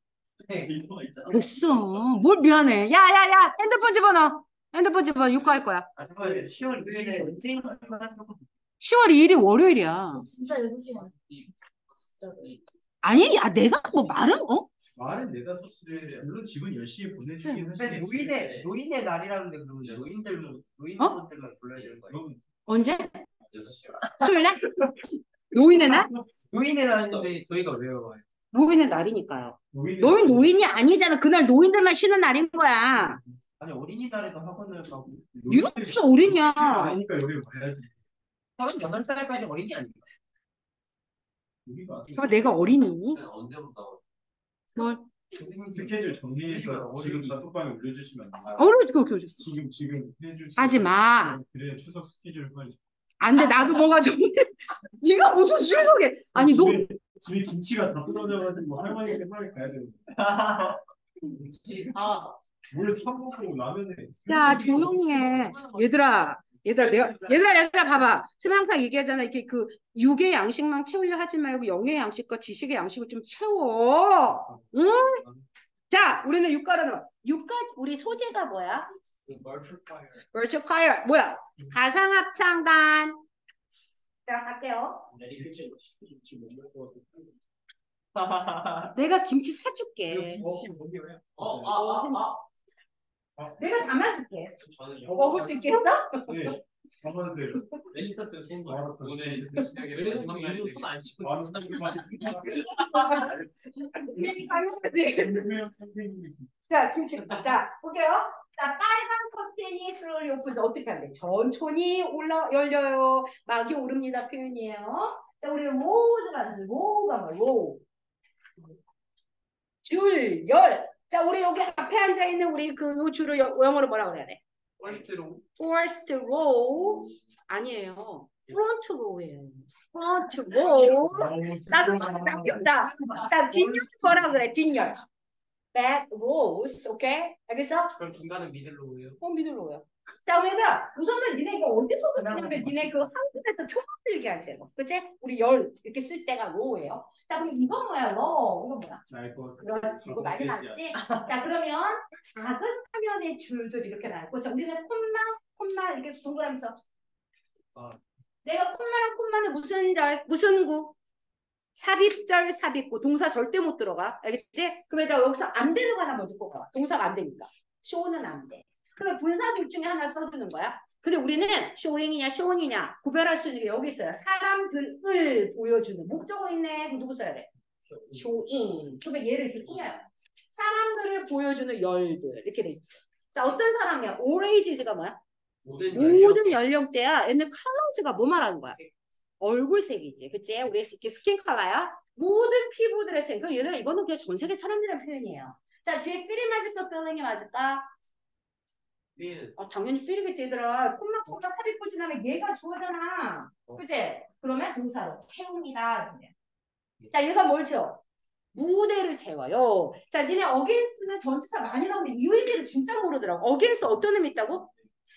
됐어. 뭘 미안해. 야, 야, 야, 핸드폰 집어넣어. 핸드폰 집어넣어. 육구할 거야. 시월 일일에 시월 이일이 월요일이야. 진짜 여섯 시간. 진짜. 아니, 야, 내가 뭐 말은 어? 말은 네다섯 시에 물론 집은 열 시에 보내주긴 근데 하시겠지. 노인의 노인의 날이라는데 그러면 노인들만 노인분들만 불러야 되는 거예요? 그럼 언제? 여섯 시간. 토요일 날? 노인의 날? 노인의 날인데 저희가 왜 외워요? 노인의 날이니까요. 노인의 노인 노인이 아니잖아. 그날 노인들만 쉬는 날인 거야. 아니 어린이날에도 학원을 가고 네가 무슨 어린이야. 아니니까 여기 와야지. 서른여덟 살까지 어린이 아닌가? 우리가 그럼 내가 어린이니? 언제부터? 뭘? 스케줄 정리해서 지금 단톡방에 올려주시면 안 돼요? 어른 그렇게 그렇게. 지금 지금 해주시. 하지 마. 그래야 추석 스케줄 빨리. 안 돼. 나도 뭐가 좀. 네가 무슨 수석해. 아니 너. 집에, 집에 김치가 다 떨어져가지고 할머니한테 빨리 가야 되는데. 아, 뭘 사먹고 라면에. 야 조용히 해. 얘들아. 얘들아, 내가, 얘들아, 얘들아, 봐봐. 선생님 항상 얘기하잖아. 이렇게 그 육의 양식만 채우려 하지 말고 영의 양식과 지식의 양식을 좀 채워. 응? 자, 우리는 육가로는 육가 우리 소재가 뭐야? virtual choir. 뭐야? 가상합창단. 자, 갈게요. 내가 김치 사줄게. 어아아아 내가 담아줄게. 저는 먹을 수 있겠어? 네. 한번들 멜리사 때 친구 오늘 그 시작에 마지막 날이 되게 안 씻고 자, 김치. 자, 볼게요. 자, 빨간 커튼이 슬로리 오픈즈 어떻게 하는데? 천천히 올라 열려요. 막이 오릅니다. 표현이에요. 자, 우리 로우즈가 있어요. 로우가 뭐야? 로우. 줄, 열. 자, 우리 여기 앞에 앉아 있는 우리 그 줄을 여- 영어로 뭐라고 해야 돼? 꼴찌로 First row 아니에요. Front row예요. Front row. 나도 낚였다. 자, 뒷열 뭐라 그래? 뒷열. Back rows, 오케이? 알겠어? 그럼 중간은 미들로우예요. 어, 미들로우야. 자, 얘들아, 우선은 니네 이거 어디서 쓰냐면 니네 그 한국에서 표현 들게 할 때고, 그치? 우리 열 이렇게 쓸 때가 로우예요. 자, 그럼 이건 뭐야? 로. 이건 뭐야? 날 것. 그렇지, 이거 많이 나왔지? 자, 그러면 작은 화면의 줄들이 이렇게 나왔고, 자, 우리는 콤마, 콤마 이렇게 동그라미서. 아. 내가 콤마랑 콤마는 무슨 절, 무슨 구? 삽입절, 삽입구. 동사 절대 못 들어가. 알겠지? 그러면 내가 여기서 안 되는 거 하나 먼저 뽑아. 동사가 안 되니까. 쇼는 안 돼. 그러면 분사 둘 중에 하나를 써주는 거야. 근데 우리는 쇼잉이냐, 쇼잉이냐 구별할 수 있는 게 여기 있어요. 사람들을 보여주는. 목적어 있네. 그럼 누구 써야 돼? 쇼잉. 그러면 얘를 이렇게 꾸며요. 사람들을 보여주는 열들. 이렇게 돼 있어. 자, 어떤 사람이야? all ages가 뭐야? 모든 모든 연령대야. 얘는 컬러즈가 뭐 말하는 거야? 얼굴색이지. 그치? 우리 이렇게 스킨 컬러야. 모든 피부들의 색. 그 얘들아, 이거는 그냥 전 세계 사람들이란 표현이에요. 자, 뒤에 필이 맞을까? 필링이 맞을까? 필. 어, 당연히 필이겠지, 얘들아. 콤마 콤마 삽입구 지나면 얘가 주어잖아. 그치? 그러면 동사로 채웁니다. 이러면. 자, 얘가 뭘 채워? 무대를 채워요. 자, 니네 어게인스트는 전치사 많이 나오는데 이 의미를 진짜 모르더라고. 어게인스트 어떤 의미 있다고?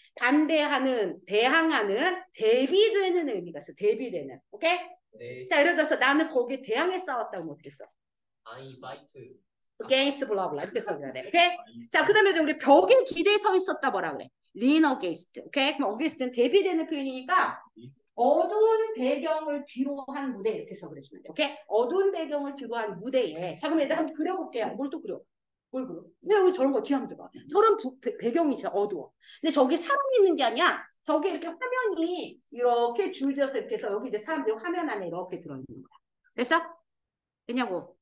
반대하는, 대항하는, 대비되는 의미가 있어. 대비되는. 오케이? 네. 자, 예를 들어서 나는 거기에 대항해 싸웠다고 하면 어떻게 써? 아이 바이트. against blah blah 이렇게 써줘야 돼. 오케이? 자, 그 다음에 우리 벽인 기대에 서 있었다 뭐라 그래? lean against. 오케이? 그럼 against는 대비되는 표현이니까 어두운 배경을 뒤로 한 무대 이렇게 써 그래주면 돼. 오케이? 어두운 배경을 뒤로 한 무대에. 자, 그럼 얘들 한번 그려볼게요. 뭘 또 그려? 뭘 그려? 왜 우리 저런 거 기하면 들어? 저런 부, 배, 배경이 진짜 어두워. 근데 저기 사람이 있는 게 아니야. 저기 이렇게 화면이 이렇게 줄지어서 이렇게 해서 여기 이제 사람들이 화면 안에 이렇게 들어있는 거야. 됐어? 됐냐고?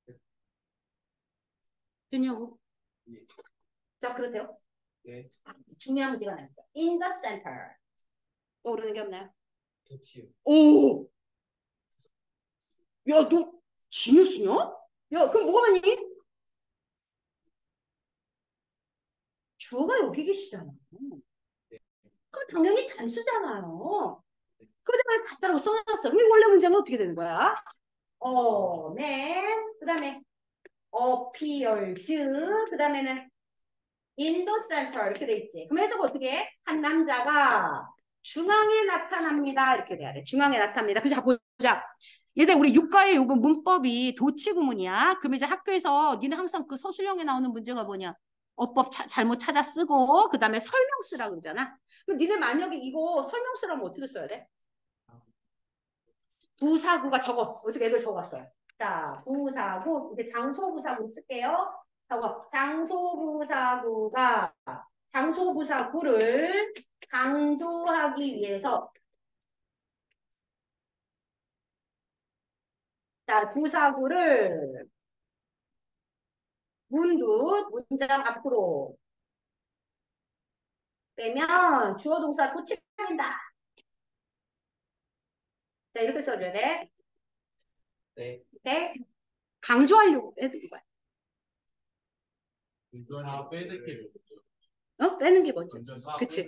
됐냐고? 자, 그렇대요. 네. 중요한 문제가 나왔죠. In the center. 떠오르는 게 없나요? 도치요. 오! 야, 너 지니어스냐? 야, 그럼 뭐가 많니? 주어가 여기 계시잖아. 그럼 당연히 단수잖아요. 그런데 왜 갖다라고 써놨어? 그럼 원래 문장은 어떻게 되는 거야? 어, 네. 그 다음에 appears. 그 다음에는 in the center 이렇게 돼 있지. 그럼 해석 어떻게 해? 한 남자가 중앙에 나타납니다. 이렇게 돼야 돼. 중앙에 나타납니다. 그자 보자. 얘들 우리 육가의 요번 문법이 도치구문이야. 그럼 이제 학교에서 니네 항상 그 서술형에 나오는 문제가 뭐냐? 어법 차, 잘못 찾아 쓰고 그 다음에 설명 쓰라 그러잖아. 그럼 니네 만약에 이거 설명 쓰라면 어떻게 써야 돼? 부사구가 적어. 어떻게 애들 적었어요. 자, 부사구. 이제 장소부사구 쓸게요. 적어. 장소부사구가 장소부사구를 강조하기 위해서 자, 부사구를 문두 문장 앞으로 빼면 주어 동사 도치가 된다. 자, 이렇게 써줘야 돼. 네. 오케이? 강조하려고 해도 이거야. 다 빼는 게 어? 빼는 게 먼저. 그치?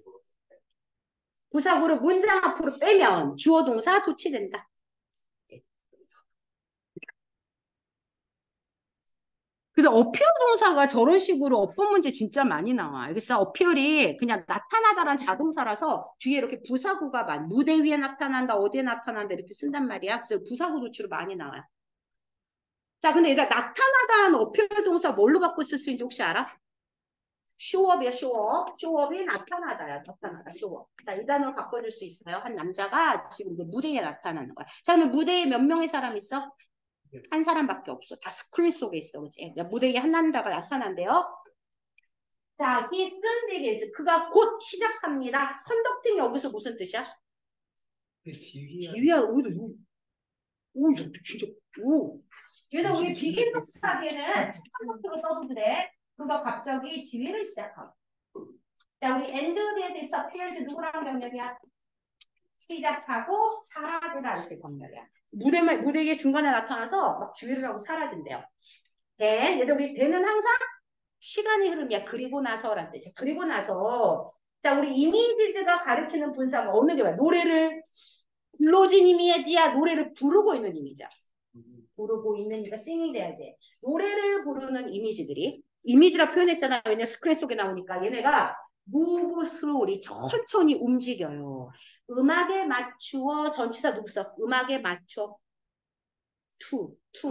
부사구를 문장 앞으로 빼면 주어 동사 도치된다. 그 그래서 어피얼 동사가 저런 식으로 어법 문제 진짜 많이 나와. 그래서 어피얼이 그냥 나타나다란 자동사라서 뒤에 이렇게 부사구가 많, 무대 위에 나타난다, 어디에 나타난다 이렇게 쓴단 말이야. 그래서 부사구 도치로 많이 나와요. 자, 근데 일단 나타나다라는 어피얼 동사 뭘로 바꿔 쓸 수 있는지 혹시 알아? 쇼업이야, 쇼업. 쇼업이 나타나다야, 나타나다, 쇼업. 자, 이 단어로 바꿔줄 수 있어요. 한 남자가 지금 이제 무대에 나타나는 거야. 자, 그러면 무대에 몇 명의 사람 있어? 한 사람밖에 없어. 다 스크린 속에 있어, 그치? 무대에 한 남자가 나타난대요. 자, he soon begins. 그가 곧 시작합니다. 컨덕팅 여기서 무슨 뜻이야? 그 지휘야. 지휘야, 오, 오, 오, 야, 진짜, 오. 얘는 우리 비긴 독사기에는 컨덕트로 써도 돼. 그가 갑자기 지휘를 시작하고. 자, 우리 end there's disappears 누구랑 병렬이야? 시작하고 사라지라 이렇게 병렬이야. 무대 무대의 중간에 나타나서 막 지휘를 하고 사라진대요. then 얘들 우리 the는 항상 시간의 흐름이야. 그리고 나서란 뜻이야. 그리고 나서 자 우리 이미지즈가 가리키는 분사가 어느 게 뭐야? 노래를 불러진 이미지야. 노래를 부르고 있는 이미지야. 부르고 있는니까 싱이 돼야지. 노래를 부르는 이미지들이 이미지라 표현했잖아. 왜냐면 스크린 속에 나오니까 얘네가 move slowly 천천히 움직여요. 음악에 맞추어 전치사 누구 써? 음악에 맞춰 to to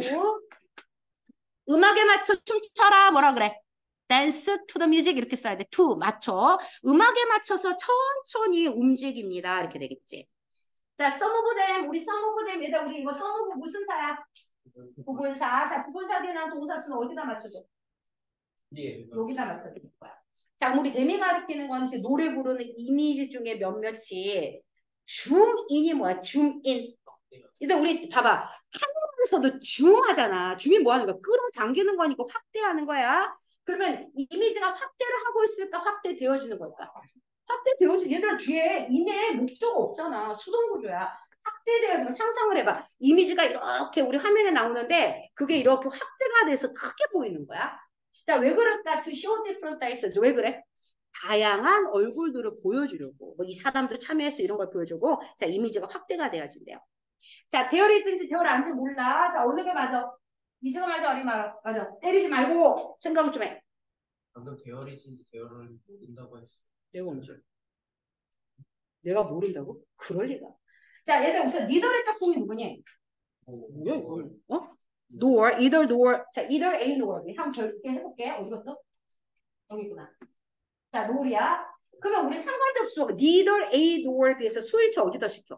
음악에 맞춰 춤춰라 뭐라 그래? dance to the music 이렇게 써야 돼. to 맞춰 음악에 맞춰서 천천히 움직입니다. 이렇게 되겠지. 자, some of them 우리 some of them 얘들아 우리 이거 some of 무슨 사야? 부분사. 자, 부분사 뒤에 난 동사수는 어디다 맞춰줘? 예. 여기다 맞춰줄 거야. 자, 우리 데미 가르치는 건 노래 부르는 이미지 중에 몇몇이 줌인이 뭐야? 줌인. 일단 우리 봐봐. 카메라에서도 줌하잖아. 줌이 뭐 하는 거야? 끌어당기는 거니까 확대하는 거야. 그러면 이미지가 확대를 하고 있을까? 확대되어지는 걸까? 확대되어지. 얘들아 뒤에 인에 목조가 없잖아. 수동구조야. 확대되어지면 상상을 해봐. 이미지가 이렇게 우리 화면에 나오는데 그게 이렇게 확대가 돼서 크게 보이는 거야. 자, 왜 그럴까? To show different faces. 왜 그래? 다양한 얼굴들을 보여주려고. 뭐 이 사람들 참여해서 이런 걸 보여주고, 자, 이미지가 확대가 되어진대요. 자, 대열이진지 대열 안지 몰라. 자, 어느 게 맞아? 이지가 맞아, 아니 말아. 맞아. 때리지 말고 생각 좀 해. 방금 대열이신지 대열을 모른다고 했어. 내가 언제? 내가 모른다고? 그럴 리가. 자, 얘들 우선 니들의 짝꿍이 누구니? 뭐야 이거? 어? nor, either nor. 자, either A nor B. 한번 결국에 해볼게. 어디 갔어? 여기 있구나. 자, nor이야. 그러면 우리 상관접수가 neither A nor B에서 스위치 어디다 시켜?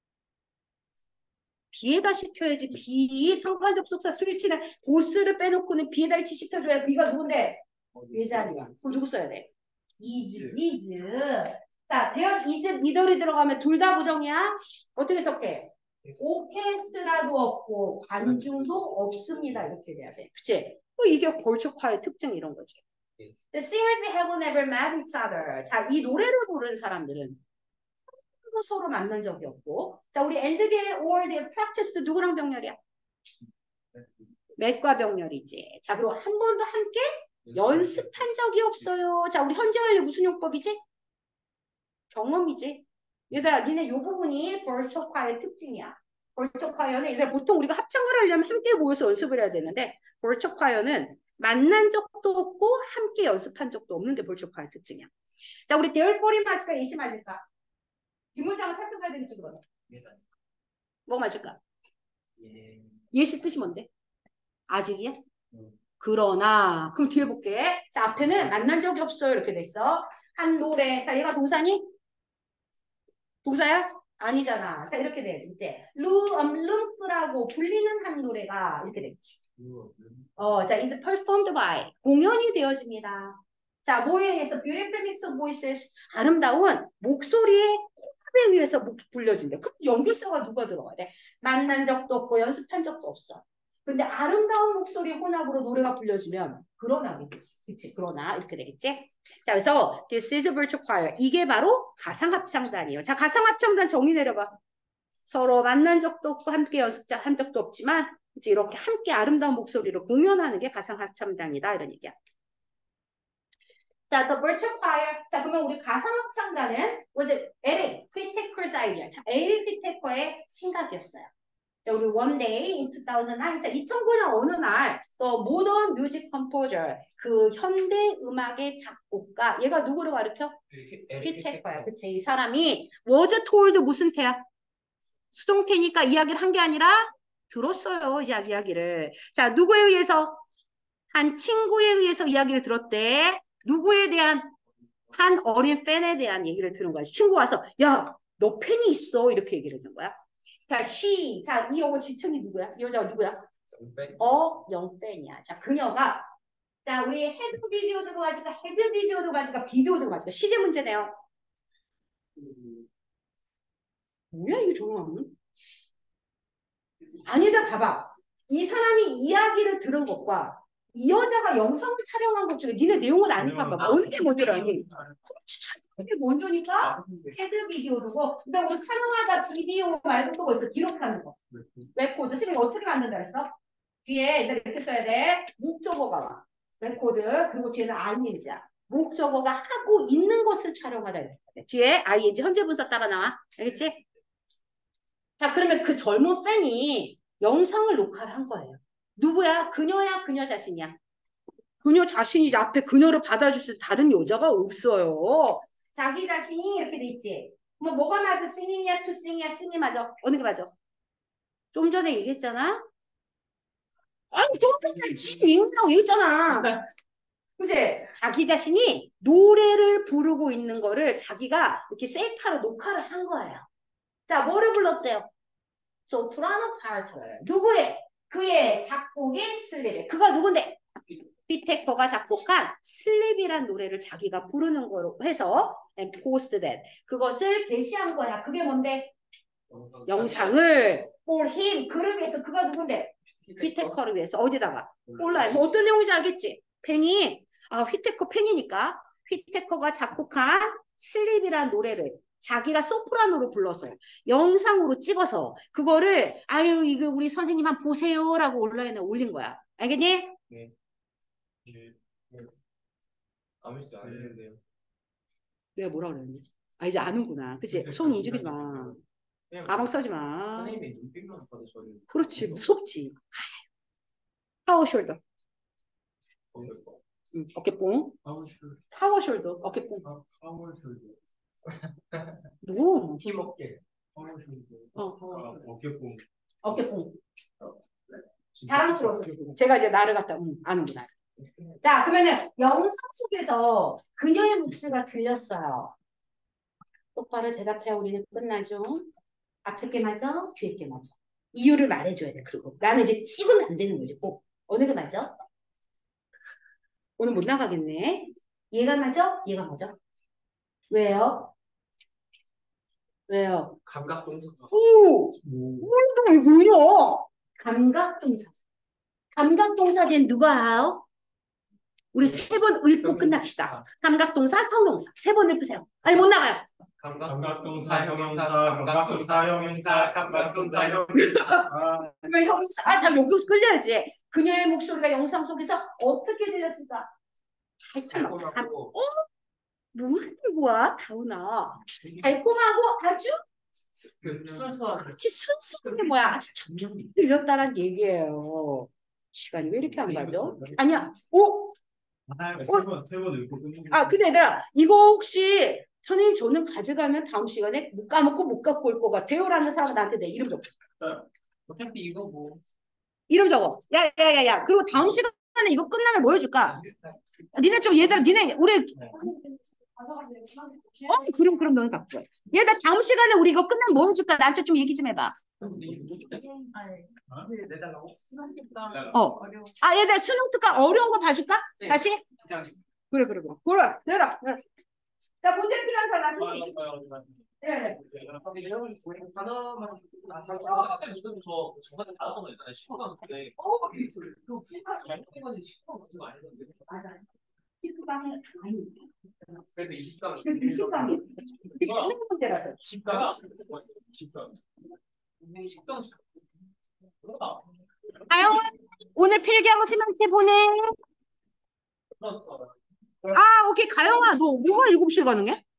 B에다 시켜야지. B 상관접속사 스위치는 보스를 빼놓고는 B에다 일치 시켜줘야 B가 누군데? 외자리야. 그럼 누구 써야 돼? is, is. 자, 대연 is, neither이 들어가면 둘 다 부정이야. 어떻게 써게? 오케스트라도 없고 관중도 없습니다. 이렇게 돼야 돼. 그치? 뭐 이게 걸쭉화의 특징 이런 거지. The singers have never met each other. 자, 이 노래를 부르는 사람들은 서로 만난 적이 없고. 자, 우리 and they or they practiced 누구랑 병렬이야? 맥과 병렬이지. 자, 그리고 한 번도 함께 연습한 적이 없어요. 자, 우리 현재 완료 무슨 용법이지? 경험이지. 얘들아, 니네 요 부분이 벌초과의 특징이야. 벌초과여는 얘들아 보통 우리가 합창을 하려면 함께 모여서 연습을 해야 되는데 벌초과여는 만난 적도 없고 함께 연습한 적도 없는 게 벌초과의 특징이야. 자, 우리 대열 꼬리 맞을까? 예시 맞을까? 뒷문장을 살펴봐야 되겠지, 그러면. 뭐 맞을까? 예. 예시 뜻이 뭔데? 아직이야? 그러나. 그럼 뒤에 볼게. 자, 앞에는 만난 적이 없어요. 이렇게 돼 있어. 한 노래. 자, 얘가 동사니? 동사야? 아니잖아. 자, 이렇게 돼야지. 이제 루, 엄룸크라고 불리는 한 노래가 이렇게 됐지. 어, 자, is performed by. 공연이 되어집니다. 자, 뭐에 의해서 beautiful mix of voices. 아름다운 목소리의 호흡에 의해서 불려진대. 그럼 연결사가 누가 들어가야 돼? 만난 적도 없고 연습한 적도 없어. 근데 아름다운 목소리 혼합으로 노래가 불려지면 그러나겠지. 그치? 그러나 이렇게 되겠지? 자, 그래서 this is a virtual choir. 이게 바로 가상합창단이에요. 자, 가상합창단 정의 내려봐. 서로 만난 적도 없고 함께 연습한 적도 없지만 이제 이렇게 함께 아름다운 목소리로 공연하는 게 가상합창단이다. 이런 얘기야. 자, the virtual choir. 자, 그러면 우리 가상합창단은 was Eric Whittaker's idea. 자, 에릭 휘테커의 생각이었어요. 자, 우리 one day in two thousand nine. 자, 이천구 년 어느 날, 또 modern music composer, 그 현대 음악의 작곡가, 얘가 누구를 가르쳐? 휘테커야. 그치? 이 사람이 was told 무슨 태야? 수동태니까 이야기를 한 게 아니라 들었어요. 이 이야기를. 자, 누구에 의해서? 한 친구에 의해서 이야기를 들었대. 누구에 대한? 한 어린 팬에 대한 얘기를 들은 거야. 친구가 와서 야, 너 팬이 있어. 이렇게 얘기를 해준 거야. 자, she. 자, 이 영어 지청이 누구야? 이 여자가 누구야? 어, 영팬이야. 자, 그녀가 자, 우리 헤드 비디오도 가지고 헤즈 비디오도 가지고 비디오도 가지고 시제 문제네요. 뭐야, 이거 조용하면? 아니다, 봐봐. 이 사람이 이야기를 들은 것과 이 여자가 영상을 촬영한 것 중에 니네 내용은 아니까 봐봐. 어느 게 먼저라니? 그렇지, 촬영한 게 먼저니까 헤드 비디오도 근데 우리 촬영하다 비디오 말고 또 뭐 있어? 기록하는 거. 레코드. 선생님이 어떻게 만든다 그랬어? 뒤에 이렇게 써야 돼. 목적어가 와. 레코드. 그리고 뒤에는 아이엔지야. 목적어가 하고 있는 것을 촬영하다 이렇게. 뒤에 아이엔지 현재 분사 따라 나와. 알겠지? 자, 그러면 그 젊은 팬이 영상을 녹화를 한 거예요. 누구야? 그녀야? 그녀 자신이야? 그녀 자신이 앞에 그녀를 받아줄 수 다른 여자가 없어요. 자기 자신이 이렇게 돼 있지. 뭐 뭐가 맞아? sing이야? to sing이야? sing이 맞아? 어느 게 맞아? 좀 전에 얘기했잖아. 아니 좀 전에 지금 얘기하고 얘기했잖아. 그치? 자기 자신이 노래를 부르고 있는 거를 자기가 이렇게 셀카로 녹화를 한 거예요. 자, 뭐를 불렀대요? 소프라노 파트를. 누구의? 그의 작곡인 슬립. 그가 누군데? 휘테커가 작곡한 슬립이란 노래를 자기가 부르는 거로 해서 and post that. 그것을 게시한 거야. 그게 뭔데? 영상을 for him. 그를 위해서. 그가 누군데? 휘테커를 위해서. 어디다가? 온라인. 뭐 어떤 내용인지 알겠지? 팬이 아 휘테커 팬이니까 휘테커가 작곡한 슬립이란 노래를 자기가 소프라노로 불러서 영상으로 찍어서 그거를 아유 이거 우리 선생님 한번 보세요라고 온라인에 올린 거야. 알겠니? 네. 네. 아무 짓도 안 했는데요. 내가 뭐라 그랬니? 아 이제 아는구나. 그치? 손 움직이지 마. 가방 써지 마. 선생님이 눈빛만 봐도 저는 그렇지. 무섭지. 파워 숄더. 응, 어깨뽕. 파워 숄더. 파워 숄더. 어깨뽕. 파워 숄더. 누구? 힘없게. 파워 숄더. 어, 아, 어. 어깨뽕. 어깨뽕. 진짜 자랑스러웠어. 지금. 제가 이제 나를 갖다 음, 아는구나. 자, 그러면은 영상 속에서 그녀의 목소리가 들렸어요. 똑바로 대답해. 우리는 끝나죠. 앞에 게 맞아? 뒤에 게 맞아? 이유를 말해줘야 돼. 그리고 나는 이제 찍으면 안 되는 거지. 꼭 어느 게 맞아? 오늘 못 나가겠네. 얘가 맞아? 얘가 맞아? 왜요? 왜요? 감각동사. 오! 뭘또 이거요? 감각동사. 감각동사 뒤엔 누가 와요? 우리 세 번 읊고 끝납시다. 감각동사, 형용사. 세 번 읊으세요. 아니 못 나가요. 감각동사, 형용사, 감각동사, 형용사, 감각동사, 형용사. 왜 형용사? 아, 다 여기서 끌려야지. 그녀의 목소리가 영상 속에서 어떻게 들렸을까? 달콤하고. 어? 무슨 거야, 다운아? 달콤하고 아주 순수한. 그렇지 순수한 게 뭐야? 아주 점점 들렸다란 얘기예요. 시간이 왜 이렇게 안 가죠? 아니야. 오! 세번 세 번 읽고 끊는 아, 근데 얘들아, 이거 혹시 선생님 저는 가져가면 다음 시간에 못 까먹고 못 갖고 올 것 같아요? 라는 사람은 나한테 내 이름 적어. 어차피 이거 뭐. 이름 적어. 야, 야, 야, 야. 그리고 다음 시간에 이거 끝나면 뭐 해줄까? 니네 좀, 얘들아, 니네, 우리, 어, 그럼, 그럼 너는 갖고 와. 얘들아, 다음 시간에 우리 이거 끝나면 뭐 해줄까? 나한테 좀 얘기 좀 해봐. 어. 아, 얘들아, 수능 특강 어려운 거 봐줄까? 네. 다시? 그래, 그래, 그래. 그래, 내라, 내라. 자, 문제 필요한 사람 나한테. 네. 단어만 아, 쌤 이거 저 저번에 나왔던 거 있잖아요. 십오 강 근데 어, 그 풀까지 말하는 건지 십오 강 같은 거 아니던데. 맞아. 십구 강은 아니니까. 그래서 이십 강. 그래서 이십 강이. 이게 틀린 문제라서. 십 강. 십 강. 십 강. 그러다. 가영아, 오늘 필기하고 세명째 보내. 아, 오케이. 가영아, 너 뭐가 일곱 시에 가능해?